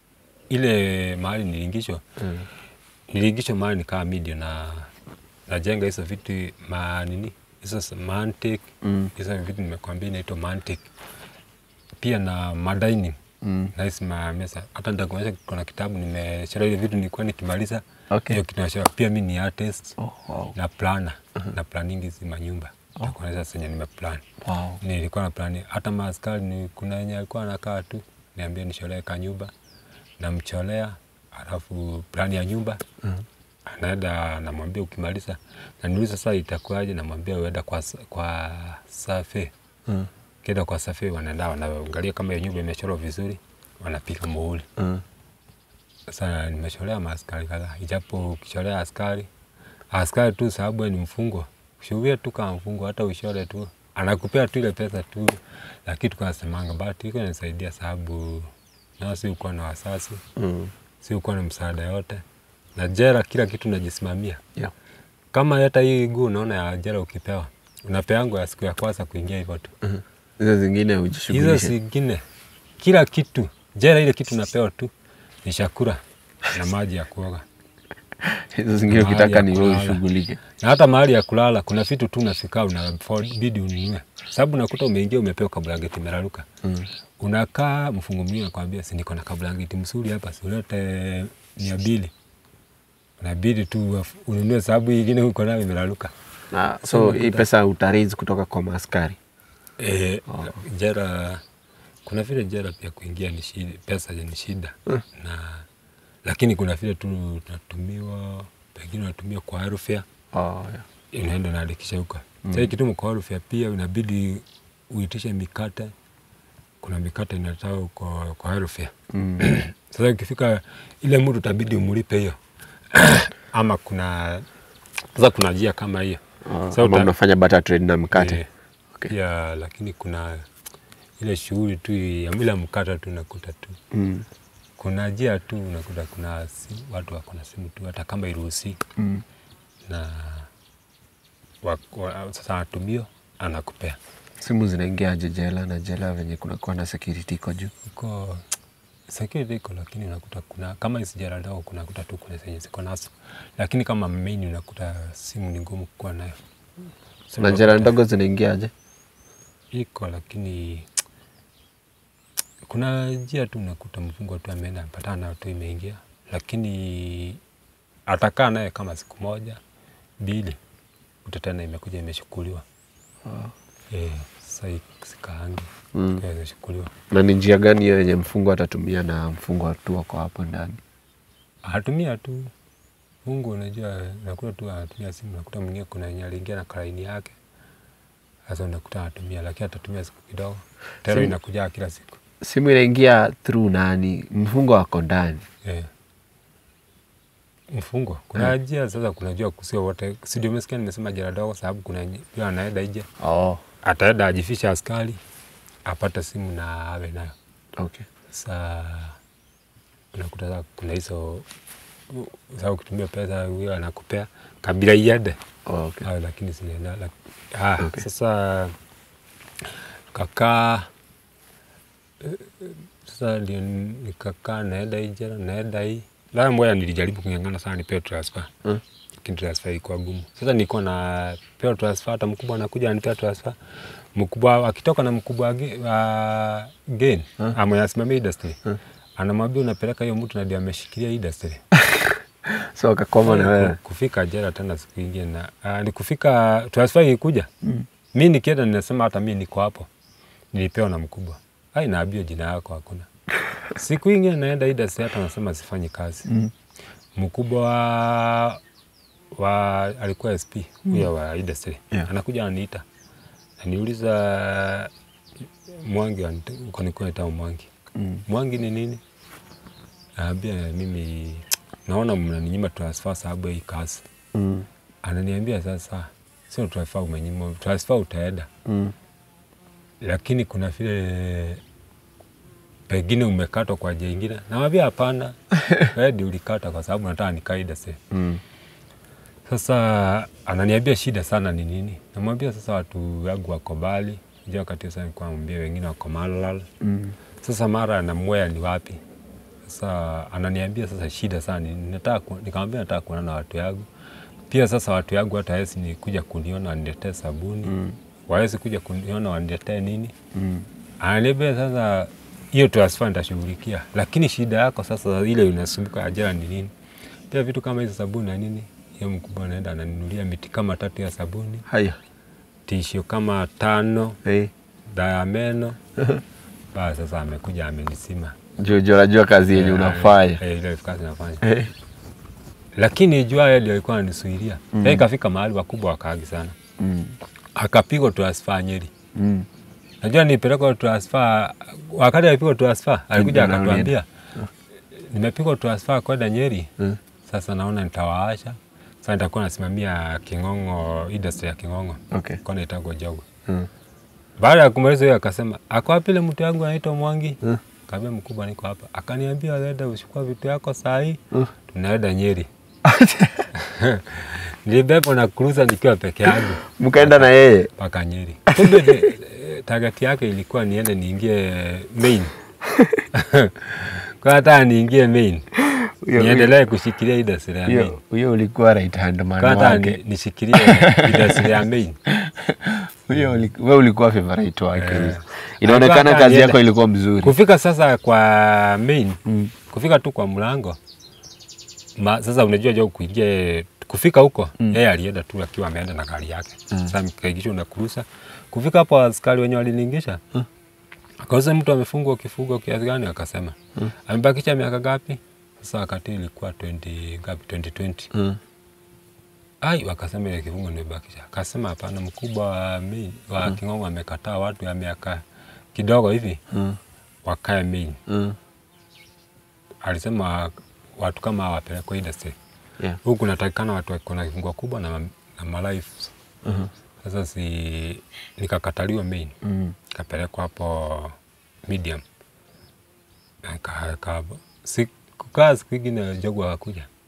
ile mahali niliingishwa. Niliingishwa mahali nikaa media na jenga hizo vitu hizo mantic, hizo vitu nimekwambia inaitwa mantic. Pia na madining. Na hizo mesa. Hata nitakuonyesha kuna kitabu nimechora ile vitu nilikuwa nikimaliza. Hiyo kitu pia mimi ni artist. Na planner. Na planning hizi manyumba. Nitakuonyesha sasa nimeplan. Nilikuwa na plan hata maaskari kuna yenye alikuwa anakaa tu, niambia nisholee kanyumba, namcholea, alafu plan ya nyumba. Anaenda namwambia ukimaliza, na niuliza sasa itakuwaje, namwambia uenda kwa safi. Kenda kwa safi wanaenda wanaangalia kama hiyo nyumba imechorwa vizuri, wanapiga muhuri. Sasa nimecholea maaskari kadhaa. Ijapo ukicholea askari tu sababu ni mfungwa. Ushuhudia tu kama mfungwa, hata ushore tu, anakupea tu ile pesa tu, lakini tukasemanga bahati iko inanisaidia sababu na si uko na wasasi, si uko na msaada yote, na jera kila kitu najisimamia. Kama hata hii nguo unaona ya jera ukipewa, unapeango ya siku ya kwanza kuingia hivyo tu. Hizo zingine hujishughulisha. Hizo zingine kila kitu jera, ile kitu unapewa tu ni chakula na maji ya kuoga. Hizo zingine ukitaka ni wewe ushughulike. Na hata mahali ya kulala kuna vitu tu unafikaa unabidi ununue. Sababu unakuta umeingia umepewa kablanketi imeraruka. Unakaa mfungo mwingine anakuambia si niko na kablanketi mzuri hapa, si ulete 200. Unabidi tu ununue sababu nyingine uko nayo imeraruka. Na so hii pesa utaraise kutoka kwa maaskari. Jera kuna vile jera pia kuingia ni shida, pesa ni shida. Lakini kuna vile tu tunatumiwa, pengine unatumiwa kwa aerofare. Unaenda unaandikisha huko. Sasa kitu kwa aerofare pia inabidi uitishe mikate. Kuna mikate inataka kwa aerofare. Sasa ukifika ile muda utabidi umlipe hiyo. Ama kuna njia kama hiyo. Sasa unafanya barter trade na mkate. Yeah, lakini kuna ile shughuli tu ya mila mkate tu nakuta tu. Kuna njia tu unakuta kuna watu wako na simu tu hata kama iruhusi. Na sasa anatumio anakupea. Simu zinaingiaje jela, na jela venye kunakuwa na security iko juu? Iko security iko, lakini unakuta kuna kama hizi jela ndogo kunakuta tu kuna zenye ziko nazo, lakini kama main unakuta simu ni ngumu kuwa nayo. Na jela ndogo zinaingiaje? Iko, lakini kuna njia tu unakuta mfungwa tu ameenda patana tu imeingia, lakini atakaa naye kama siku moja mbili, utatana imekuja imeshukuliwa. Sasa sikaangi imeshukuliwa. Na ni njia gani hiyo yenye mfungwa atatumia na mfungwa tu wako hapo ndani? Atumia tu Mungu, unajua nakuta tu anatumia simu, nakuta mwingine kuna yenye aliingia na kalaini yake. Sasa unakuta anatumia, lakini atatumia siku kidogo. Tero inakuja kila siku. Simu inaingia through nani? Mfungwa wako ndani. Mfungwa. Kuna njia sasa, kuna njia kusio wote. Si ndio umesikia nimesema jela dogo, sababu kuna yule anaenda nje. Ataenda ajifisha askari, apata simu na awe nayo. Okay. Sasa unakuta sasa kuna hizo, sasa ukitumia pesa huyo anakupea kabla iende. Okay. Lakini sina okay. Sasa kaka sasa ndio nikakaa naenda nje, naenda hii. La moja nilijaribu kung'ang'ana sana nipewe transfer. Lakini transfer ilikuwa gumu. Sasa niko na pewa transfer, hata mkubwa anakuja anipea transfer. Mkubwa akitoka na mkubwa gain, anasimamia industry. Anamwambia unapeleka hiyo mtu na ndio ameshikilia industry. So akakoma na wewe. Kufika jela tena siku nyingine ni kufika transfer ilikuja. Mimi nikienda ninasema hata mimi niko hapo. Nilipewa na mkubwa. Naambia jina yako hakuna. Siku nyingine naenda industry, hata nasema sifanyi kazi. Mkubwa alikuwa SP huyo wa industry. Anakuja ananiita. Ananiuliza Mwangi, uko nikuita Mwangi. Mwangi ni nini? Naambia mimi naona mnaninyima transfer sababu hii kazi. Ananiambia sasa sio transfer umenyima, transfer utaenda. Lakini kuna vile pengine umekatwa kwa njia nyingine. Namwambia hapana. Wewe ndio ulikata kwa sababu nataka nikaida sasa. Sasa ananiambia shida sana ni nini? Namwambia sasa watu wangu wako mbali. Ndio wakati sasa nilikuwa namwambia wengine wako Malal. Sasa Mara na Mwea ni wapi? Sasa ananiambia sasa shida sana nikamwambia nataka kuona na watu yangu. Pia sasa watu yangu hata hesi ni kuja kuniona waniletee sabuni. Waezi kuja kuniona waniletee nini? Ananiambia sasa hiyo transfer nitashughulikia. Lakini shida yako sasa ile inasumbuka ajira ni nini? Pia vitu kama hizo sabuni na nini? Hiyo mkubwa anaenda ananinunulia miti kama 3 ya sabuni. Haya. Tissue kama 5. Dawa meno. Basi sasa amekuja amenisima. Jojo najua kazi yenye unafanya. Ile kazi nafanya. Lakini jua yeye ndio alikuwa ananisuilia. Yeye kafika mahali wakubwa wakaagi sana. Akapigwa transfer Nyeri. Najua nipeleka transfer, wakati alipigwa transfer alikuja akatuambia nimepigwa transfer kwenda Nyeri. Sasa naona nitawaacha. Sasa nitakuwa nasimamia King'ong'o, industry ya King'ong'o. Kwa nini itago jogo. Baada ya kumaliza yeye akasema, "Ako wapi ile mtu yangu anaitwa Mwangi?" Kaambia mkubwa niko hapa. Akaniambia nenda uchukue vitu yako saa hii. Tunaenda Nyeri. Nilibeba na cruiser nikiwa peke yangu. Mkaenda na yeye mpaka Nyeri. Kumbe target yake ilikuwa niende niingie main. Kwa hata niingie main. Niendelee kushikilia industry ya main. Huyo ulikuwa right hand man wake. Kwa hata nishikilie industry ya main. Wewe ulikuwa favorite wake. Inaonekana kazi yako ilikuwa mzuri. Kufika sasa kwa main, kufika tu kwa mlango. Sasa unajua jo kuingia, kufika huko yeye alienda tu akiwa ameenda na gari yake. Sasa mkaigishwa na cruiser. Kufika hapo askari wenyewe waliniingisha. Akauliza mtu amefungwa kifungo kiasi gani? Akasema amebakisha miaka ngapi? Sasa wakati ilikuwa 20 ngapi, 2020. Wakasema ile kifungo nimebakisha. Akasema hapana, mkubwa wa King'ong'o amekataa watu ya miaka kidogo hivi wakae main. Alisema watu kama wapelekwe industry. Huku kunatakikana watu wako na kifungo kubwa na malife. Sasa nikakataliwa main. Kapelekwa hapo medium. Kukaa siku nyingine jogo akakuja.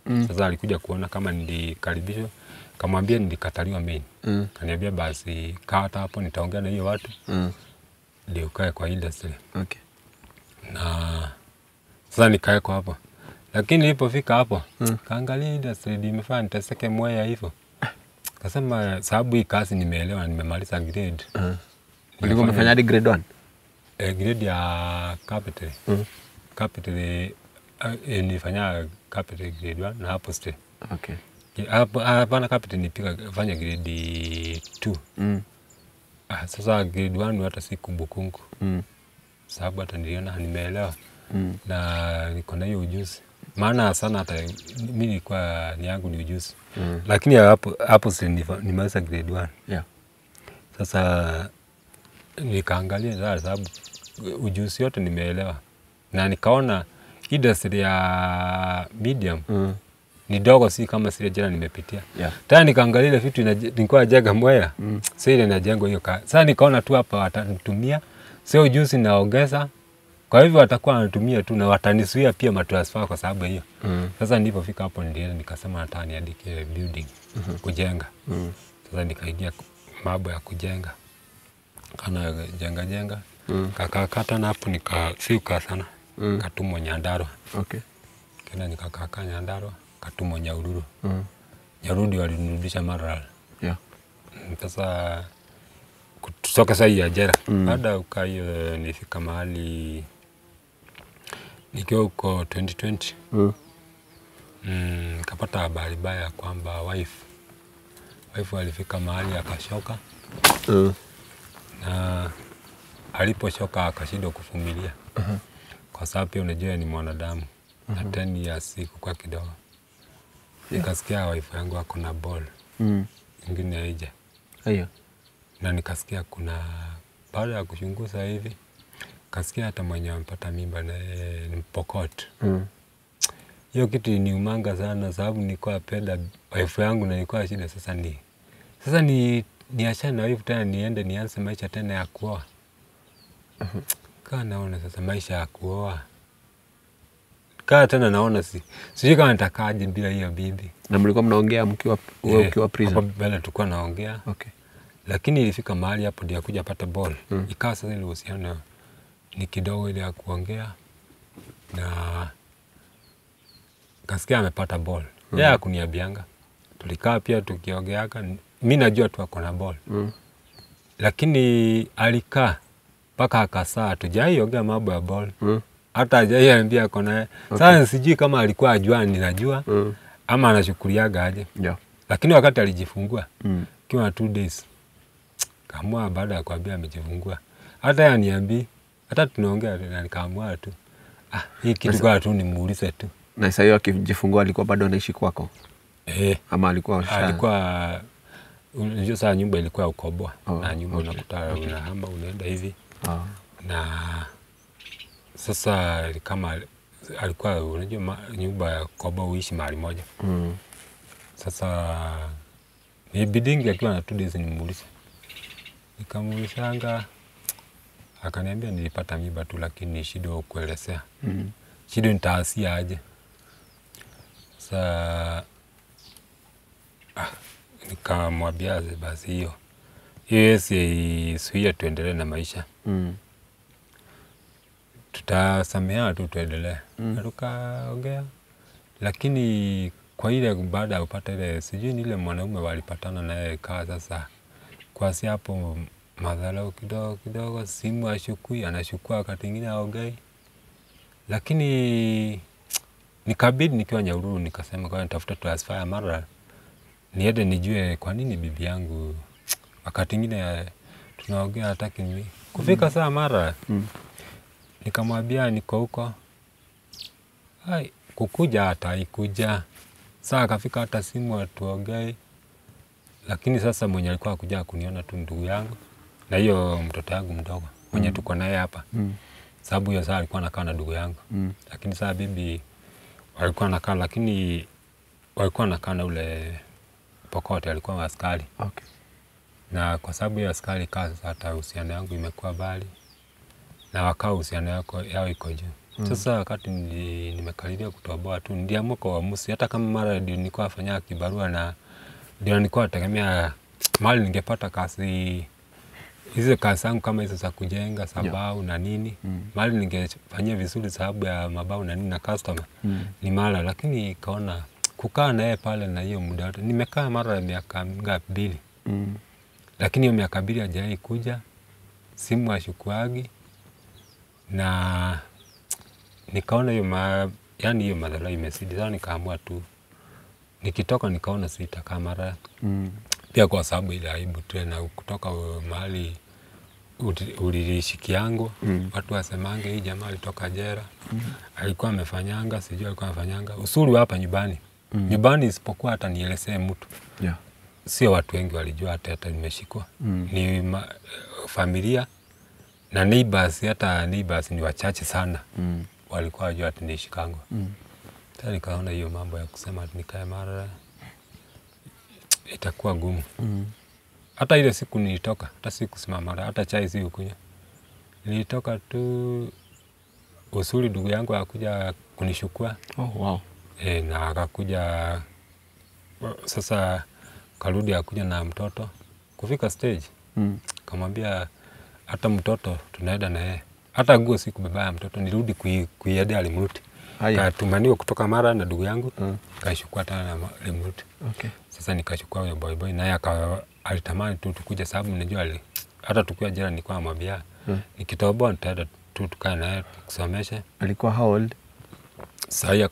Sasa alikuja kuona kama nilikaribishwa, kamwambia nilikataliwa main. Kaniambia basi kaa hata hapo nitaongea na hiyo watu. Ndio ukae kwa industry. Okay. Na sasa nikae kwa hapo. Lakini nilipofika hapo, kaangalia industry imefanya niteseke Mwea hivyo. Kasema sababu hii kazi nimeelewa, nimemaliza grade. Ulikuwa umefanya hadi grade 1? Grade ya carpentry. Carpentry nilifanya carpentry grade 1 na hapo stay. Okay. Hapana carpentry nifanya grade 2. Sasa grade 1 hata si kumbukumbu. Sababu hata niliona nimeelewa. Na niko na hiyo ujuzi. Maana sana hata mimi nilikuwa ni yangu ni ujuzi. Lakini hapo si nimaliza grade 1. Yeah. Sasa nikaangalia sababu ujuzi yote nimeelewa. Na nikaona industry ya medium ni dogo, si kama sile jana nimepitia. Yeah. Tena nikaangalia ile vitu nilikuwa jenga Mwea. Sasa ile inajengo hiyo kazi. Sasa nikaona tu hapa watanitumia, sio ujuzi naongeza. Kwa hivyo watakuwa wanatumia tu na watanisuia pia matransfer kwa sababu hiyo. Sasa nilipofika hapo nilienda nikasema nataka niandike building, kujenga. Sasa nikaingia mambo ya kujenga. Kana jenga. Kakakata na hapo nikafika sana. Katumwa Nyandarua. Okay. Kena nikakaa Nyandarua, katumwa Nyahururu. Nyahururu walinirudisha Maralal. Yeah. Sasa kutoka saa hii ajira. Baada ya kukaa hiyo nilifika mahali nikiwa huko 2020. Kapata habari baya kwamba wife alifika mahali akashoka. Na aliposhoka akashindwa kuvumilia. Kwa sababu pia unajua ni mwanadamu. Na 10 years kwa kidogo. Nikasikia wife yangu ako na ball. Ingine haija. Hiyo. Na nikasikia kuna baada ya kuchunguza hivi, kasikia hata mwenye amepata mimba na ni Pokot. Hiyo kitu ni umanga sana sababu nilikuwa napenda wife yangu na nilikuwa shida sasa niachane na wife tena niende nianze maisha tena ya kuoa. Kaa naona sasa maisha ya kuoa. Kaa tena naona sijui kama nitakaaje bila hiyo bibi. Na mlikuwa mnaongea ukiwa prison? Hapo mbele tulikuwa naongea. Okay. Lakini ilifika mahali hapo ndio kuja pata ball. Ikawa sasa ile uhusiano ni kidogo ile ya kuongea na kasikia amepata ball. Yeye hakuniambianga. Tulikaa pia tukiongeaga. Mimi najua tu ako na ball. Lakini alikaa mpaka akasaa tujaiongea mambo ya ball. Hata hajaiambia ako naye. Sasa sijui kama alikuwa ajua ninajua ama anachukuliaga aje. Yeah. Lakini wakati alijifungua kiwa 2 days kaamua baada ya kuambia amejifungua. Hata yaniambi, hata tunaongea na nikaamua tu. Hii kitu kwa tu nimuulize tu. Na sasa hiyo akijifungua alikuwa bado anaishi kwako? Ama alikuwa unajua saa nyumba ilikuwa ukoboa. Na nyumba unakuta unahama unaenda hivi. Na sasa kama alikuwa unajua nyumba ya ukoboa uishi mahali moja. Sasa bidingi akiwa na 2 days nimuulize. Nikamuulizanga akaniambia nilipata mimba tu lakini shida kuelezea. Shida nitaasia aje. Sasa nikamwambia basi hiyo suia tuendelee na maisha. Tutasameheana tu tuendelee. Tukaongea. Lakini kwa ile baada ya kupata ile sijui ni ile mwanaume walipatana naye kaa sasa kwa si hapo madharau kidogo simu anachukua wakati mwingine haongei. Lakini nikabidi nikiwa Nyahururu nikasema kwa nitafuta transfer ya Maralal niende nijue kwa nini bibi yangu wakati mwingine tunaongea hataki mimi kufika saa Maralal. Nikamwambia niko huko. Kukuja hata ikuja. Saa akafika hata simu atuongei. Lakini sasa mwenye alikuwa kuja kuniona tu ndugu yangu na hiyo mtoto yangu mdogo mwenye tuko naye hapa. Sababu hiyo saa alikuwa anakaa na ndugu yangu. Lakini saa bibi walikuwa anakaa lakini walikuwa anakaa na ule Pokot alikuwa askari. Okay. Na kwa sababu ya askari kaa sasa hata uhusiano yangu imekuwa bali. Na wakao uhusiano yao iko juu. Sasa wakati nimekariria kutoboa tu niliamua kwa uamuzi, hata kama mara ndio nilikuwa nafanya kibarua na ndio nilikuwa nategemea mahali ningepata kazi, hizo kazi zangu kama hizo za kujenga sabau na nini, mahali ningefanyia vizuri sababu ya mabao na nini na customer ni mara, lakini ikaona kukaa na yeye pale na hiyo muda wote. Nimekaa mara ya miaka mbili. Lakini hiyo miaka mbili hajawahi kuja, simu hashukuagi, na nikaona hiyo yani hiyo madhara imezidi. Sasa nikaamua tu nikitoka nikaona sitakaa mara. Pia kwa sababu ile aibu tena kutoka mahali ulilishi yangu, watu wasemange hii jamaa alitoka jela, alikuwa amefanyanga, sijui alikuwa amefanyanga. Usuri hapa nyumbani. Nyumbani isipokuwa hata nielezee mtu. Sio watu wengi walijua hata nimeshikwa. Ni familia na neighbors, hata neighbors ni wachache sana. Walikuwa wajua ati nishikangwa. Sasa nikaona hiyo mambo ya kusema ati nikae mara itakuwa gumu. Hata ile siku nilitoka, hata sikusimama mara, hata chai sikunywa. Nilitoka tu usuri ndugu yangu akakuja kunishukua. Wow. Na akakuja sasa karudi akuja na mtoto. Kufika stage, kamwambia hata mtoto tunaenda na yeye. Hata nguo sikubeba ya mtoto, nirudi kuiendea Limruti. Katumaniwa kutoka mara na ndugu yangu, kashukua tena na Limruti. Sasa nikachukua huyo boy naye alitamani tu tukuje sababu najua hata tukiwa jela nilikuwa namwambia nikitoboa nitaenda tu tukae naye kusomesha. Alikuwa how old? Sasa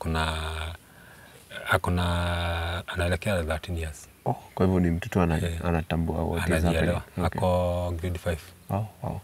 anaelekea 13 years. Kwa hivyo ni mtoto anatambua what is happening. Ako grade 5. Wow.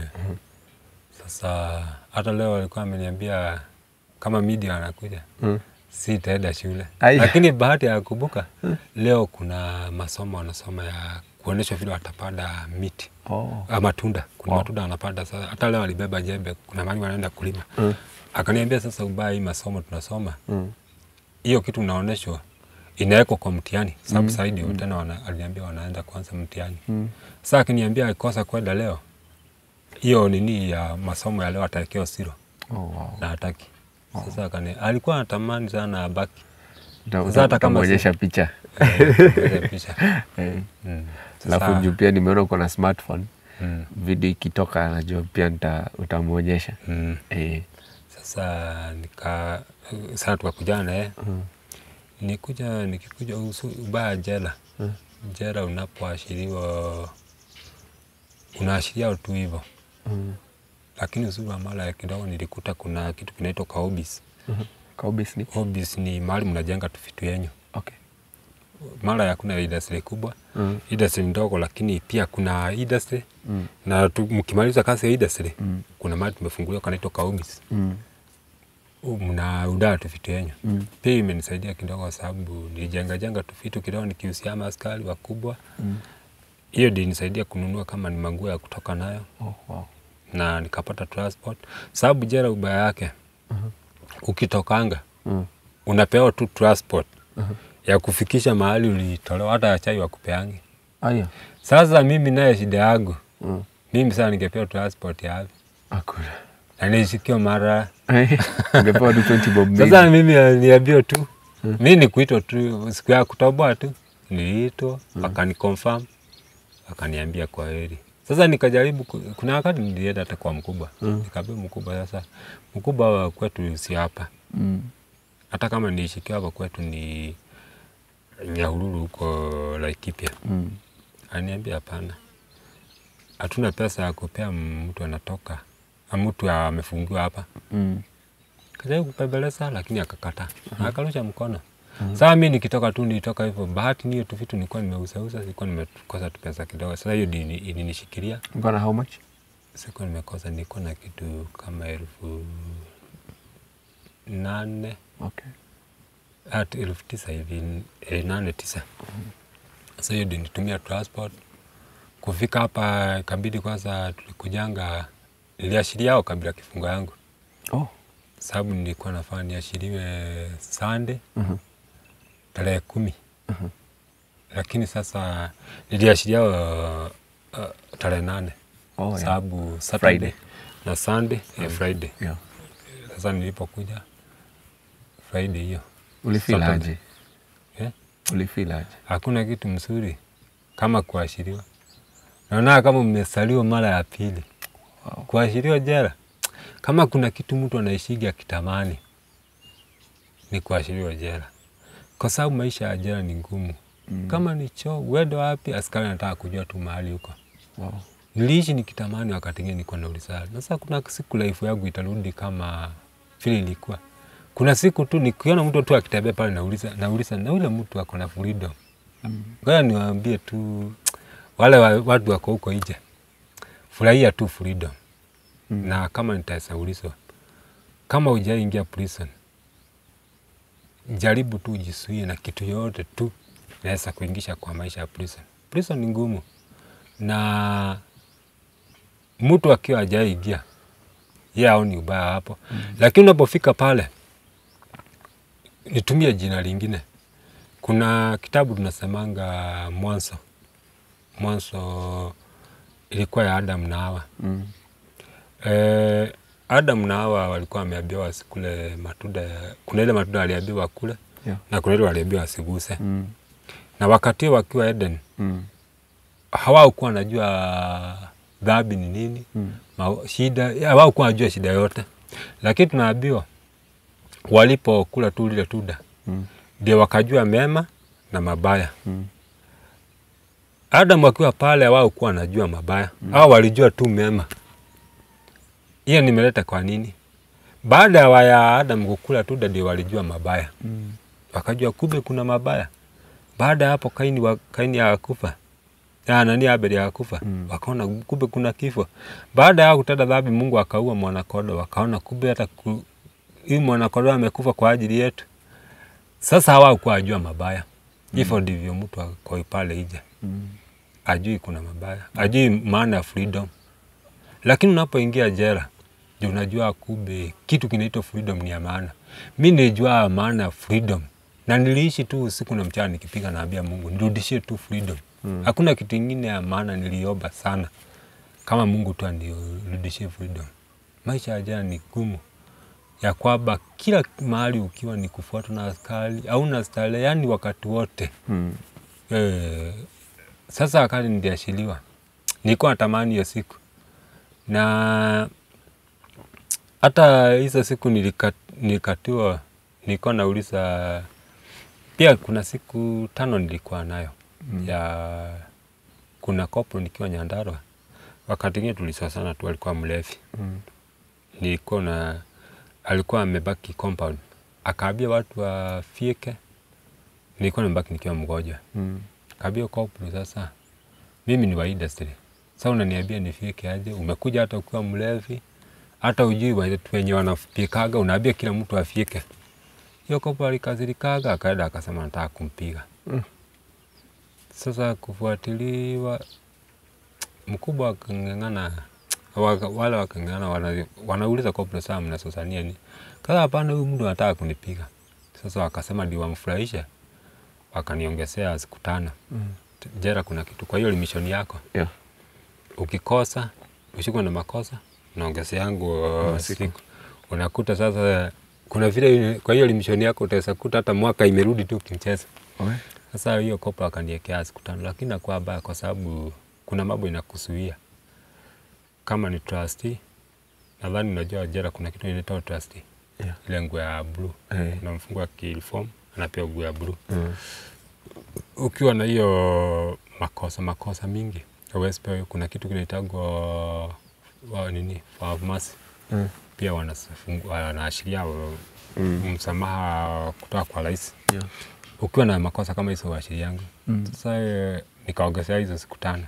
Sasa hata leo alikuwa ameniambia kama media anakuja. Sitaenda shule. Lakini bahati ya kukumbuka leo kuna masomo wanasoma ya kuonesha vile watapanda miti. Matunda. Kuna matunda wanapanda sasa. Hata leo alibeba jembe, kuna mahali wanaenda kulima. Akaniambia sasa ubaya hii masomo tunasoma. Hiyo kitu unaoneshwa inawekwa kwa mtihani. Sababu saidi tena aliniambia wanaenda kuanza mtihani. Sasa akiniambia akikosa kwenda leo, hiyo nini ya masomo ya leo atawekewa 0. Na hataki. Sasa alikuwa anatamani sana abaki. Sasa hata kama onyesha picha. Alafu juu pia nimeona uko na smartphone. Video ikitoka najua pia utamuonyesha. Sasa sasa tukakujana naye. Nikikuja ubaya jela. Jela unapoashiriwa unaashiria tu hivyo. Lakini uzuri wa mara ya kidogo nilikuta kuna kitu kinaitwa kaobis. Kaobis ni? Kaobis ni mahali mnajenga tu vitu yenyu. Mara ya kuna industry kubwa, industry ndogo, lakini pia kuna industry. Na mkimaliza kazi ya industry, kuna mahali tumefunguliwa kanaitwa kaobis. Mnaunda tu vitu yenyu. Pia imenisaidia kidogo kwa sababu nilijenga tu vitu kidogo nikihusia askari wakubwa. Hiyo ndio inisaidia kununua kama ni manguo ya kutoka nayo. Na nikapata transport. Sababu jela ubaya yake, ukitokanga, unapewa tu transport ya kufikisha mahali ulitolewa, hata ya chai wakupeangi. Sasa mimi naye shida yangu, mimi sasa ningepewa transport ya hapi. Hakuna. Na nilishikio mara. Ningepewa tu 20 bob. Sasa mimi niambia tu, mimi ni kuitwa tu, siku ya kutoboa tu, niliitwa, wakaniconfirm, wakaniambia kwa heri. Sasa nikajaribu, kuna wakati nilienda hata kwa mkubwa. Nikaambia mkubwa sasa, mkubwa kwetu si hapa. Hata kama nilishikiwa hapa kwetu ni Nyahururu huko Laikipia. Aniambia hapana. Hatuna pesa ya kupea mtu anatoka. Mtu amefungiwa hapa. Kajaribu kupembeleza lakini akakataa. Akarusha mkono. Sasa mimi nikitoka tu nilitoka hivyo. Bahati niyo tu vitu nilikuwa nimeuza, sikuwa nimekosa tu pesa kidogo. Sasa hiyo ilinishikilia. Uko na how much? Sikuwa nimekosa, nilikuwa na kitu kama 8,000. At 9,000 hivi, 8,900. Sasa hiyo ndio nitumia transport. Kufika hapa ikabidi kwanza tulikujanga, niliashiria hao kabla kifungo yangu. Sababu nilikuwa nafanya niashiriwe Sunday, tarehe 10. Lakini sasa niliashiria tarehe 8. Sababu Saturday na Sunday, Friday. Sasa nilipokuja Friday hiyo. Ulifeel aje? Ulifeel aje? Hakuna kitu mzuri kama kuashiriwa. Naona kama mmesaliwa mara ya pili. Wow. Kuashiriwa jela. Kama kuna kitu mtu anaishiga kitamani ni kuashiriwa jela. Kwa sababu maisha ya jela ni ngumu. Kama ni choo, uende wapi, askari anataka kujua tu mahali huko. Wow. Niliishi nikitamani wakati mwingine niko na ulisali. Sasa kuna siku life yangu itarudi kama vile ilikuwa. Kuna siku tu nikiona mtu tu akitembea pale nauliza na yule mtu ako na freedom. Ngoja niwaambie tu wale watu wako huko nje. Furahia tu freedom. Na kama nitasaulizwa, kama hujaingia prison, jaribu tu ujisuie na kitu yote tu naweza kuingisha kwa maisha ya prison. Prison ni ngumu. Na mtu akiwa hajaingia, yeye haoni ubaya hapo. Lakini unapofika pale, nitumie jina lingine. Kuna kitabu tunasemanga Mwanzo ilikuwa ya Adam na Hawa. Adam na Hawa walikuwa wameambiwa wasikule matunda. Kuna ile matunda waliambiwa kule, na kuna ile waliambiwa wasiguse. Na wakati wakiwa Eden, hawakuwa wanajua dhambi ni nini, shida, hawakuwa wanajua shida yote. Lakini tunaambiwa walipokula tu lile tunda, ndio wakajua mema na mabaya. Adam wakiwa pale hawakuwa wanajua mabaya. Hao walijua tu mema. Hiyo nimeleta kwa nini? Baada ya Adam kukula tunda ndio walijua mabaya. Wakajua kumbe kuna mabaya. Baada ya hapo Kaini akakufa. Nani Abeli akakufa. Wakaona kumbe kuna kifo. Baada ya kutenda dhambi Mungu akaua mwana-kondoo. Wakaona kumbe hata huyu mwana-kondoo amekufa kwa ajili yetu. Sasa hawakuwa wanajua mabaya. Hivyo ndivyo mtu ako pale nje. Ajui kuna mabaya. Ajui maana ya freedom. Lakini unapoingia jela, ndio unajua kumbe kitu kinaitwa freedom ni ya maana. Mimi nilijua maana ya freedom. Na niliishi tu usiku na mchana nikipiga naambia Mungu, nirudishie tu freedom. Hakuna kitu kingine ya maana niliomba sana. Kama Mungu tu anirudishie freedom. Maisha ya jela ni gumu. Ya kwamba kila mahali ukiwa ni kufuatwa na askari, hauna starehe, yani wakati wote. Sasa wakati niliachiliwa, nilikuwa natamani hiyo siku. Na hata hizo siku nilikatiwa, nilikuwa nauliza, pia kuna siku 5 nilikuwa nayo. Ya kuna kopo nikiwa Nyandarua. Wakati mwingine tulisosana tu, alikuwa mlevi. Nilikuwa na alikuwa amebaki compound. Akaambia watu wafike. Nilikuwa nimebaki nikiwa mgonjwa. Akaambia kopo sasa, mimi ni wa industry. Sasa unaniambia nifike aje? Umekuja hata ukiwa mlevi, hata ujui watu wenye wanafikaga, unaambia kila mtu afike. Hiyo kopo alikasirikaga, akaenda akasema nataka kumpiga. Sasa kufuatiliwa, mkubwa akang'ang'ana, wale wakang'ang'ana wanauliza kopo sasa mnasosania nini? Kaza hapana, huyu mtu anataka kunipiga. Sasa wakasema ndio wamfurahisha, wakaniongezea siku 5. Jela kuna kitu. Kwa hiyo limishoni yako. Ukikosa, ushikwa na makosa, unaongezea yangu siku. Unakuta sasa kuna vile, kwa hiyo limishoni yako utaweza kuta hata mwaka imerudi tu kimcheza. Sasa hiyo kopo akaniwekea siku 5, lakini nakuwa baya kwa sababu kuna mambo inakusuia. Kama ni trustee, nadhani unajua jela kuna kitu inaitwa trustee. Ile nguo ya blue. Unamfungua kiform, anapewa nguo ya blue. Ukiwa na hiyo makosa mingi, Westpay kuna kitu kinaitwa pharmacy. Pia wanaashiria msamaha kutoka kwa rais. Ukiwa na makosa kama hizo waashiri yangu. Sasa nikaongezea hizo siku 5.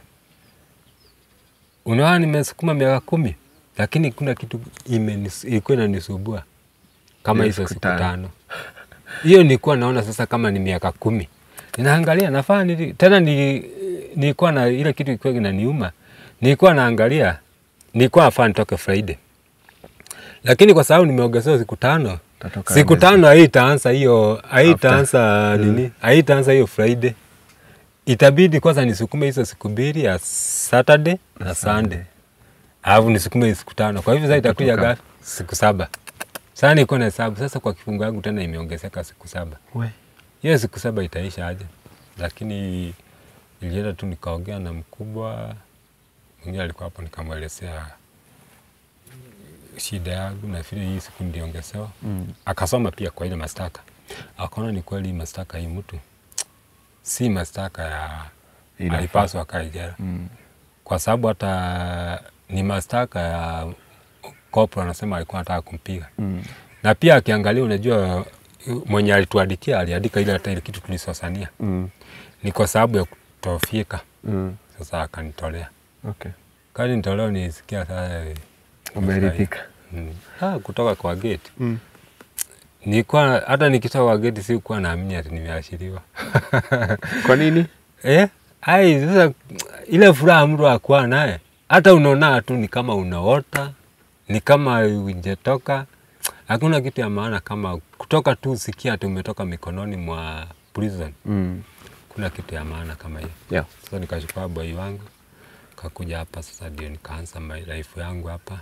Unaona nimesukuma miaka 10, lakini kuna kitu ilikuwa inanisumbua kama hizo siku 5. Hiyo nilikuwa naona sasa kama ni miaka 10. Ninaangalia nafaa tena nilikuwa na ile kitu ilikuwa inaniuma. Nilikuwa naangalia, nilikuwa nafaa nitoke Friday. Lakini kwa sababu nimeongezea siku 5, siku 5 haitaanza hiyo, haitaanza hiyo Friday. Itabidi kwanza nisukume hizo siku 2 ya Saturday na Sunday. Alafu nisukume siku 5. Kwa hivyo sasa itakuja gapi? Siku 7. Sasa niko na hesabu sasa kwa kifungo yangu tena imeongezeka siku 7. Hiyo siku 7 itaisha aje? Lakini nilienda tu nikaongea na mkubwa mwingine alikuwa hapo, nikamwelezea shida yangu na vile hii siku ndiongezewa. Akasoma pia kwa ile mashtaka. Akaona ni kweli mashtaka hii mtu si mashtaka ya alipaswa akae jela. Kwa sababu hata ni mashtaka ya kopro anasema alikuwa anataka kumpiga. Na pia akiangalia, unajua mwenye alituandikia aliandika ile hata ile kitu tulisosania. Ni kwa sababu ya kutofika. Sasa akanitolea. Okay. Kani nitoleo nisikia sasa umeridhika. Kutoka kwa gate. Nilikuwa hata nikitoka kwa gate sikuwa naamini ati nimeashiriwa. Kwa nini? Sasa ile furaha mtu akuwa naye, hata unaona tu ni kama unaota, ni kama ungetoka. Hakuna kitu ya maana kama kutoka tu sikia ati umetoka mikononi mwa prison. Kuna kitu ya maana kama hiyo. Yeah. Sasa nikachukua boy wangu kakuja hapa, sasa ndio nikaanza my life yangu hapa.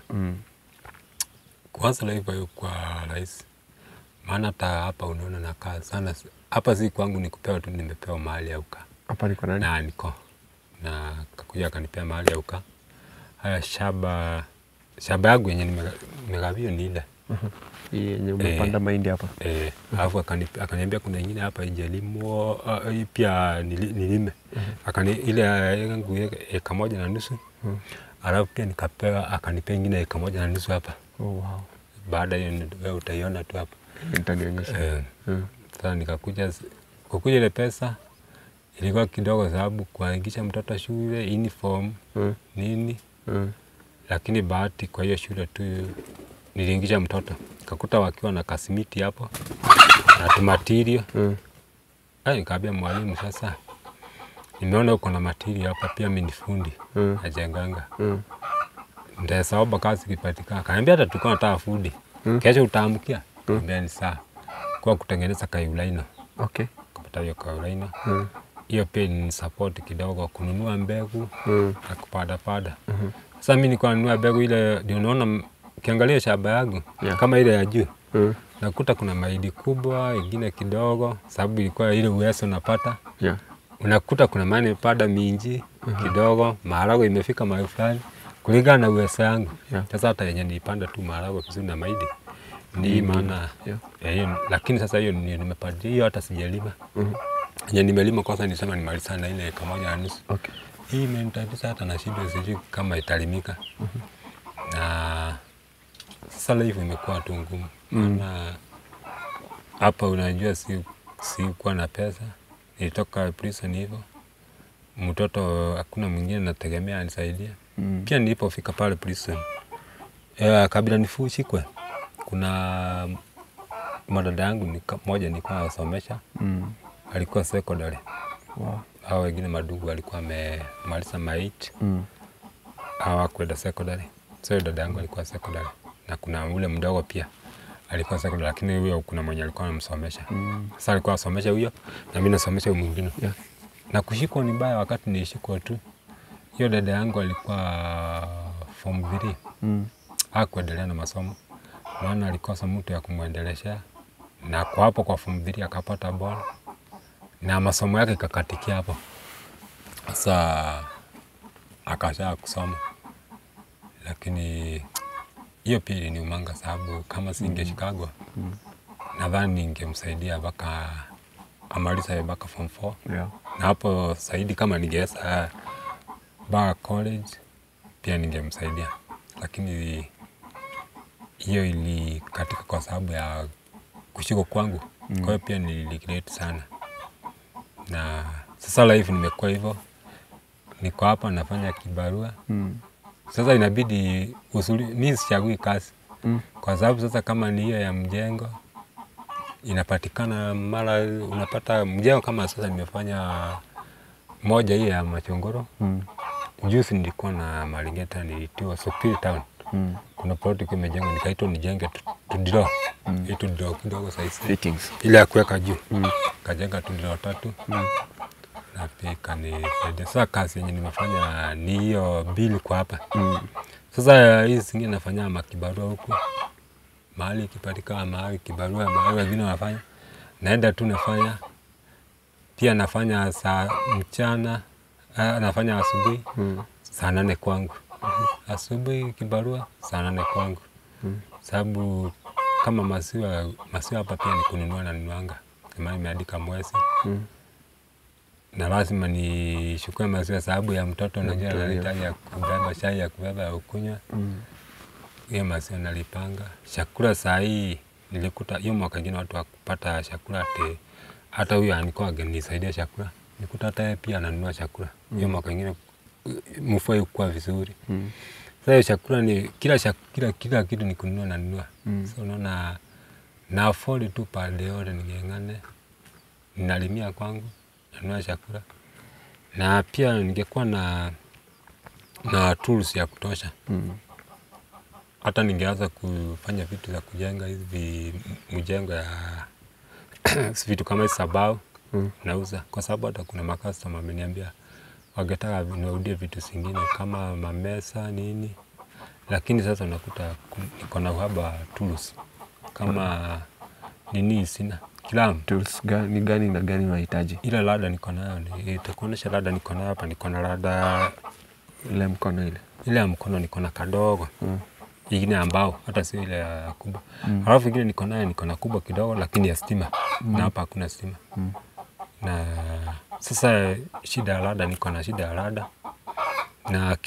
Kwanza life hiyo kwa rahisi. Maana hata hapa unaona nakaa sana. Hapa si kwangu ni kupewa tu, nimepewa mahali ya uka. Hapa niko nani? Na niko. Na kakuja akanipea mahali ya uka. Haya shamba yangu yenye nimegawio ni ile. Hii yenye umepanda mahindi hapa. Alafu akaniambia kuna nyingine hapa ijelimo pia nilime. Ile yangu 1.5 acre. Alafu pia nikapewa, akanipea nyingine 1.5 acre hapa. Wow. Baada hiyo wewe utaiona tu hapa. Nitanionyesha. Sasa nikakuja ile pesa ilikuwa kidogo sababu kuingisha mtoto shule, uniform, nini. Lakini bahati kwa hiyo shule tu niliingisha mtoto. Kakuta wakiwa na kasimiti hapo na tumaterio. Nikaambia mwalimu, sasa nimeona uko na material hapa, pia mimi ni fundi najenganga. Ndio sababu kazi ikipatikana. Akaniambia hata tulikuwa nataka fundi. Kesho utaamkia. Niambia ni sawa. Kwa kutengeneza kaulaino. Okay. Kupata hiyo kaulaino. Hiyo pia ni support kidogo kununua mbegu na kupada. Sasa mimi nilikuwa nanunua mbegu ile, ndio unaona kiangalia shamba yangu kama ile ya juu. Nakuta kuna mahindi kubwa, ingine kidogo, sababu ilikuwa ile uwezo napata. Unakuta kuna mahali nimepanda minji kidogo, maharagwe imefika mahali fulani kulingana na uwezo yangu. Sasa hata yenye nilipanda tu maharagwe vizuri na mahindi ni maana lakini sasa hiyo nimepanda hiyo hata sijalima. Yenye nimelima kwanza nilisema nimaliza na ile 1.5 acre. Okay. Hii imenitatiza hata na shida sijui kama italimika. Na sasa life imekuwa tu ngumu. Na hapa unajua si kuwa na pesa. Nilitoka prison hivyo. Mtoto hakuna mwingine nategemea anisaidia. Pia nilipofika pale prison. Kabla nifushikwe. Kuna madada yangu mmoja nilikuwa nasomesha. Alikuwa secondary. Wow. Hao wengine madugu alikuwa amemaliza mait. Hawakwenda secondary. So dada yangu alikuwa secondary. Na kuna ule mdogo pia alikuwa secondary, lakini huyo kuna mwenye alikuwa anamsomesha. Sasa alikuwa anasomesha huyo na mimi nasomesha huyo mwingine. Na kushikwa ni mbaya wakati nilishikwa tu. Hiyo dada yangu alikuwa form 3. Hakuendelea na masomo. Maana alikosa mtu ya kumwendelesha. Na kwa hapo kwa form 3 akapata bora. Na masomo yake ikakatikia hapo. Sasa akasha kusoma. Lakini hiyo pia iliniumanga sababu kama singeshikagwa nadhani ningemsaidia mpaka amaliza mpaka form 4. Na hapo zaidi kama ningeweza mpaka college pia ningemsaidia. Lakini hiyo ilikatika kwa sababu ya kushikwa kwangu. Kwa hiyo pia niliregret sana. Na sasa life nimekuwa hivyo. Niko hapa nafanya kibarua. Sasa inabidi mimi sichagui kazi. Kwa sababu sasa kama ni hiyo ya mjengo inapatikana mara unapata mjengo kama sasa nimefanya moja hiyo ya Machongoro. Juzi nilikuwa na Maringeta nilitiwa Sokpiri town. Kuna project imejengwa nikaitwa nijenge tudilo. Hii tudilo kidogo saizi. Fittings. Ile ya kuweka juu. Kajenga tudilo 3. Na pia kanisaidia. Sasa kazi yenye nimefanya ni hiyo bili kwa hapa. Sasa hizi zingine nafanya makibarua huku. mahali ikipatikana, mahali kibarua, mahali wengine wanafanya, naenda tu nafanya. Pia nafanya saa mchana, nafanya asubuhi, saa 8 kwangu. Asubuhi kibarua, saa 8 kwangu. Sababu kama maziwa hapa pia ni kununua na nunuanga. Kama nimeandika mwezi. Na lazima nishukue maziwa sababu ya mtoto, najua anahitaji ya kubeba chai, ya kubeba ya kunywa. Hiyo maziwa nalipanga. Chakula saa hii nilikuta hiyo mwaka jana watu wakupata chakula ate hata huyo alikuwa angenisaidia chakula. Nikuta hata yeye pia ananunua chakula. Hiyo mwaka nyingine mfua ikuwa vizuri. Sasa hiyo chakula ni kila kitu ni kununua na nunua. So unaona na afford tu pale yote ningengane. Ninalimia kwangu, nanunua chakula. Na pia ningekuwa na tools ya kutosha. Hata ningeanza kufanya vitu za kujenga hivi mjengo ya vitu kama hizi sabau nauza. Kwa sababu hata kuna makastoma wameniambia wangetaka niwaudie vitu zingine kama mamesa nini. Lakini sasa unakuta niko na uhaba wa tools kama nini sina. Kilamu. Tools ni gani na gani unahitaji? Ile lada niko nayo, itakuonesha lada niko nayo hapa. Niko na lada ile mkono ile ya mkono niko na kadogo. Ingine ambao hata sio ile ya kubwa. Halafu ingine niko na kubwa kidogo lakini ya stima. Na hapa hakuna stima. Na sasa shida ya lada, niko na shida ya lada na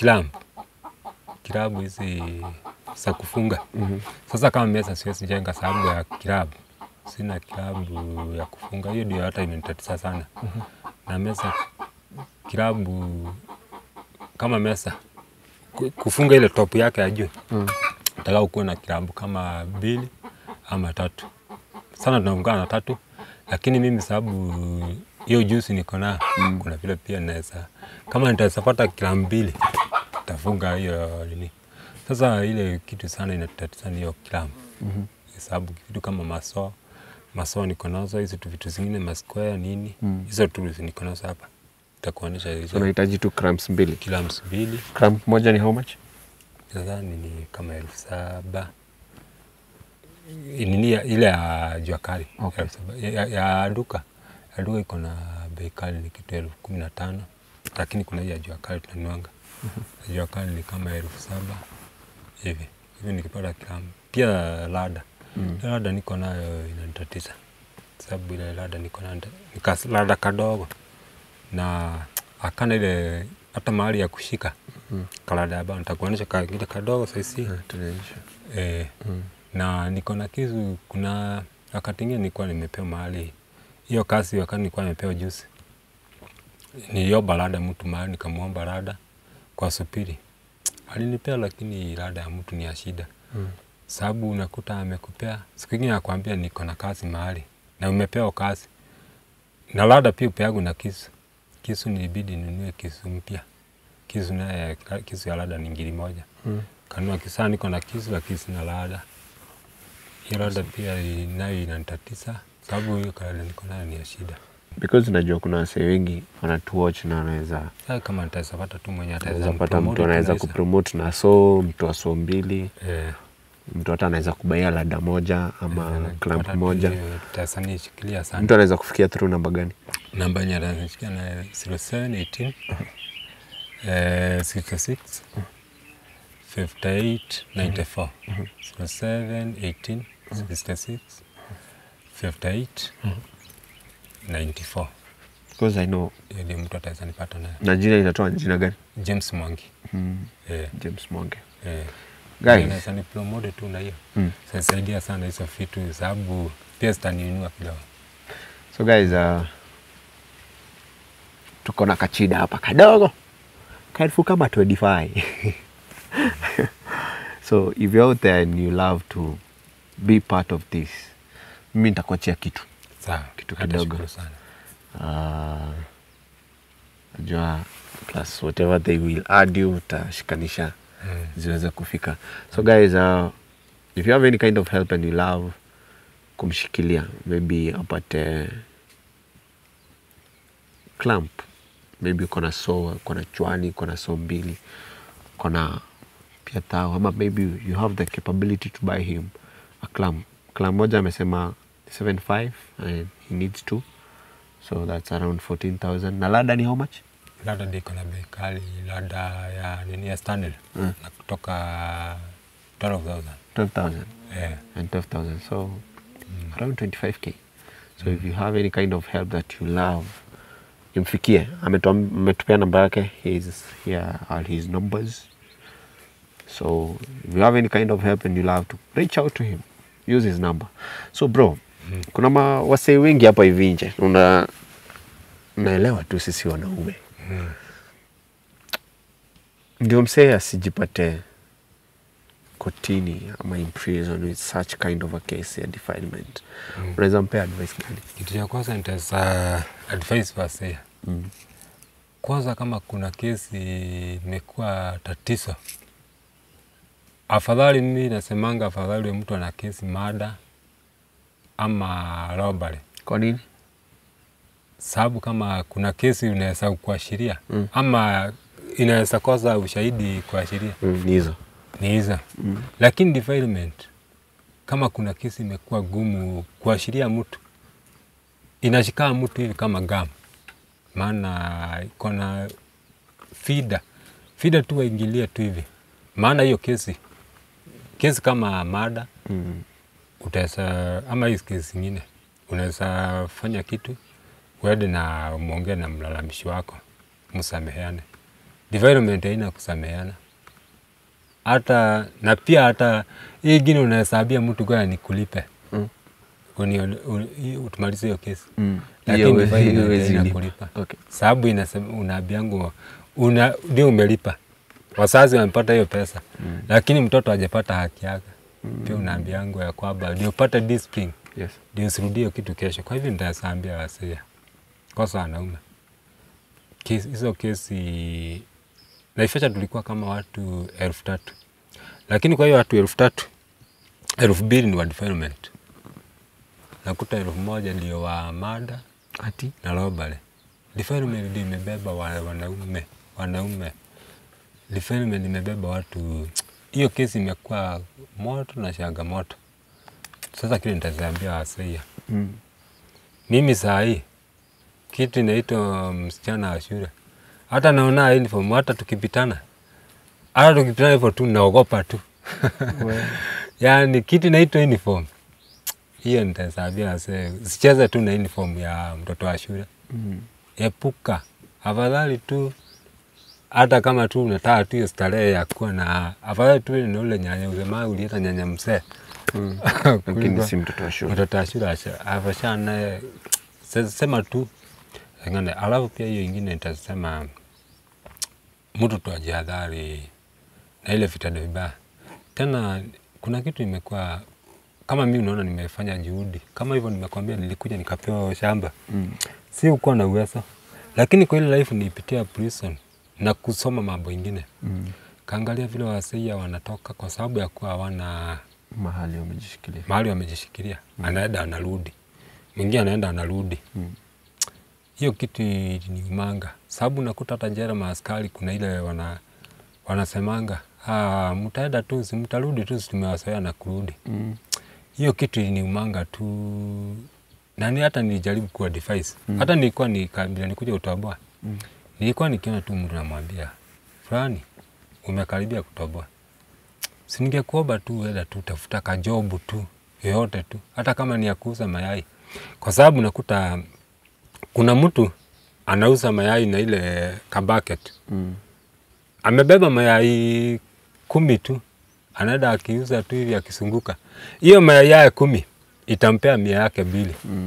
kilabu hizi za kufunga. Sasa kama mesa siwezi jenga sababu ya kilabu. Sina kilabu ya kufunga, hiyo ndio hata imenitatiza sana. Na mesa kilabu kama mesa kufunga ile top yake ya juu. Nataka ukuwe na kilabu kama 2 ama 3. Sana tunaungana na 3, lakini mimi sababu hiyo juice niko na kuna vile pia naweza kama nitapata kilabu 2 tafunga hiyo nini. Sasa ile kitu sana inatatiza hiyo kilabu. Sababu kitu kama maso niko nazo, hizo vitu zingine masquare nini. Hizo tools niko nazo hapa. Itakuonesha hizo. Unahitaji tu cramps 2. Clamps 2. Cramp moja ni how much? Nadhani ni kama 7,000. Ile ya jua kali. Okay. Ya duka. Ya duka iko na bei kali ni kitu 15,000. Lakini kuna hii ya jua kali tunanuanga. Ya jua kali ni kama 7,000 hivi. Hivi nikipata kilamu. Pia lada. Lada niko nayo inanitatiza. Sababu ile lada niko nayo lada kadogo. Na akana ile hata mahali ya kushika. Kalada hapa nitakuonesha kile kadogo sasa. Na niko na kisu, kuna wakati mwingine nilikuwa nimepewa mahali. Hiyo kazi wakati nilikuwa nimepewa juice. Niliomba lada mtu mahali, nikamuomba lada kwa supiri. Alinipea lakini lada ya mtu ni ya shida. Sababu unakuta amekupea, siku nyingine anakuambia niko na kazi mahali na umepewa kazi. Na lada pia upeagu na kisu. Kisu nilibidi ninunue kisu mpya. Kisu ya lada ni 1,000. Kanunua kisu, niko na kisu lakini sina lada. Hiyo lada pia nayo inanitatiza sababu hiyo lada niko nayo ni ya shida. Because najua kuna wase wengi wanatuwatch na wanaweza kama nitapata tu mwenye ataweza pata mtu anaweza kupromote na mtu wa 2. Mtu hata anaweza kubaia lada moja ama clamp moja. Tutasanishikilia sana. Mtu anaweza kufikia through namba gani? Namba yenye anashikia na 0718 66 58 94. 0718 66 58 94. Because I know ile mtu ataweza nipata naye. Na jina inatoa jina gani? James Mwangi. James Mwangi. Guys, naweza ni promote tu na hiyo. Saidia sana hizo vitu sababu pia zitaniinua kidogo. So guys, tuko na kachida hapa kadogo. Karifu kama 25. So if you're out there and you love to be part of this, mimi nitakuachia kitu. Sawa, kitu kidogo sana. Najua plus whatever they will add you utashikanisha ziweze kufika. So guys, if you have any kind of help and you love kumshikilia, maybe apate clamp, maybe uko na saw, uko na chwani, uko na saw 2, uko na pia tao, ama maybe you have the capability to buy him a clam. Clam moja amesema 7.5 and he needs 2. So that's around 14,000. Na lada ni how much? Lada ndiko na bei kali, lada ya nini ya Stanley. Na kutoka 12,000. 12,000. Yeah. And 12,000. So around 25k. So if you have any kind of help that you love, imfikie. Ametupea namba yake. Here are his numbers. So if you have any kind of help and you love to reach out to him, use his number. So bro, kuna wasee wengi hapa hivi nje. Naelewa tu sisi wanaume. Ndio msee asijipate kotini ama in prison with such kind of a case ya defilement. Unaweza mpea advice gani? Kitu cha kwanza nitaweza advice wasee. Kwanza kama kuna kesi imekuwa tatizo, afadhali mimi nasemanga afadhali mtu ana kesi mada ama robbery. Kwa nini? Sababu kama kuna kesi unaweza kuashiria ama inaweza kosa ushahidi kuashiria. Ni hizo. Lakini defilement, kama kuna kesi imekuwa gumu kuashiria mtu, inashika mtu hivi kama gamu. Maana iko na fida tu waingilie tu hivi. Maana hiyo kesi kama mada, utaweza ama hizo kesi zingine, unaweza fanya kitu, uende na muongee na mlalamishi wako, msameheane. Development haina kusameheana. Hata na pia hata hii ingine unahesabia mtu kwa nikulipe. Utumalize hiyo kesi. Lakini development haina kulipa. Sababu inasema unaambiangu ndio umelipa. Wazazi wamepata hiyo pesa. Lakini mtoto hajapata haki yake. Pia unaambiangu ya kwamba ndio upate discipline. Ndio usirudie kitu kesho. Kwa hivyo nitaambia wasee. Kosa wanaume. Hizo kesi Naivasha tulikuwa kama watu 3,000. Lakini kwa hiyo watu 3,000, 2,000 ni wa defilement. Nakuta 1,000 ndio wa mada na robbery. Defilement ndio imebeba wanaume. Defilement imebeba watu. Hiyo kesi imekuwa moto na changamoto. Sasa kile nitaambia wasee. Mimi saa hii kitu inaitwa msichana wa shule. Hata naona uniform, hata tukipitana hivyo tu naogopa tu. Yaani kitu inaitwa uniform. Hiyo nitasabia wasee, sicheze tu na uniform ya mtoto wa shule. Epuka. Afadhali tu hata kama tu unataka tu starehe ya kuwa na afadhali tu ni ule nyanya usema ulieta nyanya msee. Lakini si mtoto wa shule. Mtoto wa shule afashana sema tu. Ngane alafu pia hiyo ingine nitasema mtu tu ajihadhari na ile vitendo vibaya. Tena kuna kitu imekuwa kama mimi unaona nimefanya juhudi. Kama hivyo nimekwambia nilikuja nikapewa shamba. Si uko na uwezo. Lakini kwa ile life nipitia prison na kusoma mambo mengine. Kaangalia vile wasee wanatoka kwa sababu ya kuwa hawana mahali wamejishikilia. Anaenda analudi. Mwingine anaenda analudi. Hiyo kitu ni umanga. Sababu nakuta hata jela maaskari kuna ile wanasemanga, mtaenda tu, mtarudi tu, tumewazoea na kurudi. Hiyo kitu ni umanga tu. Nani hata nilijaribu kuwa device. Hata nilikuwa nikuja utoboa. Nilikuwa nikiona tu mtu namwambia, fulani umekaribia kutoboa. Si ningekuomba tu uenda tu tafuta ka job tu, yote tu. Hata kama ni ya kuuza mayai. Kwa sababu nakuta kuna mtu anauza mayai na ile kabaket. Amebeba mayai 10 tu. Anaenda akiuza tu hivi akisunguka. Hiyo mayai ya 10 itampea 100 yake 2.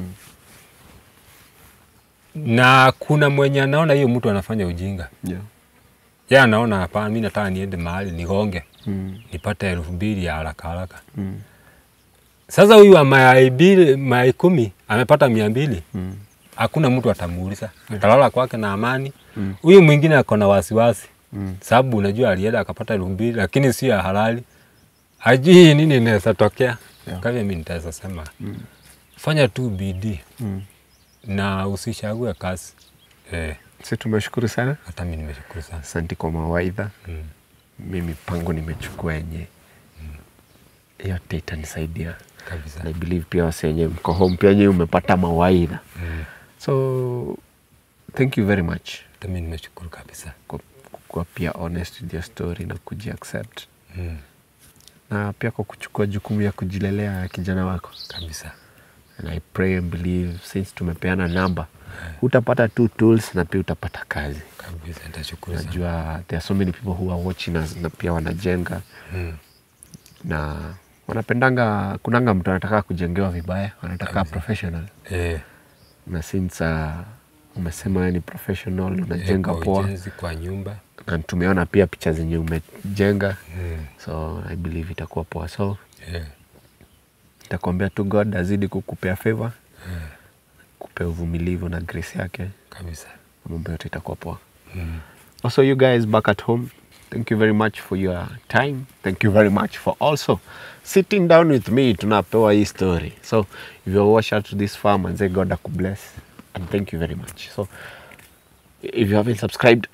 Na kuna mwenye anaona hiyo mtu anafanya ujinga. Yeye anaona hapana, mimi nataka niende mahali nigonge. Nipate 2,000 ya haraka. Sasa huyu wa mayai 10 amepata 200. Hakuna mtu atamuuliza. Atalala kwake na amani. Huyu mwingine ako na wasiwasi. Sababu unajua alienda akapata 2,000 lakini si ya halali. Hajui nini inaweza tokea. Kwa hivyo mimi nitaweza sema fanya tu bidii. Na usichague kazi. Sisi tumeshukuru sana. Hata mimi nimeshukuru sana. Asante kwa mawaidha. Mimi pango nimechukua yenye yote itanisaidia kabisa. I believe pia wasenye mko home pia nyewe umepata mawaidha. So thank you very much. Mimi nimeshukuru kabisa kwa pia honest with your story na kujiaccept. Na pia kwa kuchukua jukumu ya kujilelea kijana wako kabisa. And I pray and believe since tumepeana namba utapata 2 tools na pia utapata kazi kabisa. Nitashukuru sana. Najua there are so many people who are watching us na pia wanajenga na wanapendanga kunanga mtu anataka kujengewa vibaya, wanataka professional. Na since umesema wewe ni professional, unajenga poa kwa nyumba na tumeona pia picha zenye umejenga. So I believe itakuwa poa. So nitakwambia tu God azidi kukupea favor, kupea uvumilivu na grace yake kabisa. Mambo yote itakuwa poa. Also you guys back at home, thank you very much for your time. Thank you very much for also sitting down with me tunapewa hii story. So if you watch out to this farm and say God akubless, and thank you very much. So if you haven't subscribed,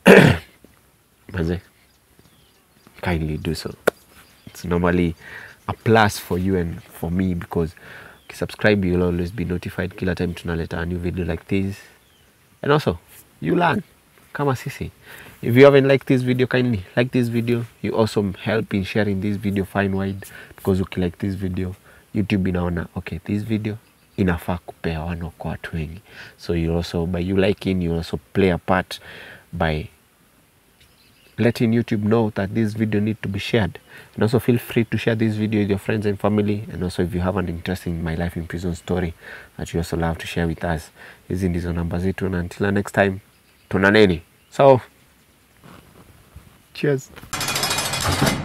kindly do so. It's normally a plus for you and for me because if you subscribe, you'll always be notified kila time tunaleta a new video like this. And also, you learn kama sisi. If you haven't liked this video, kindly like this video. You also help in sharing this video fine wide because if you like this video, YouTube inaona okay, this video inafaa kupea wano kwa watu wengi. So you also, by you liking, you also play a part by letting YouTube know that this video need to be shared. And also feel free to share this video with your friends and family. And also if you have an interest in my life in prison story that you also love to share with us, hizi ndizo namba zetu. And until next time, tunaneni. So, cheers.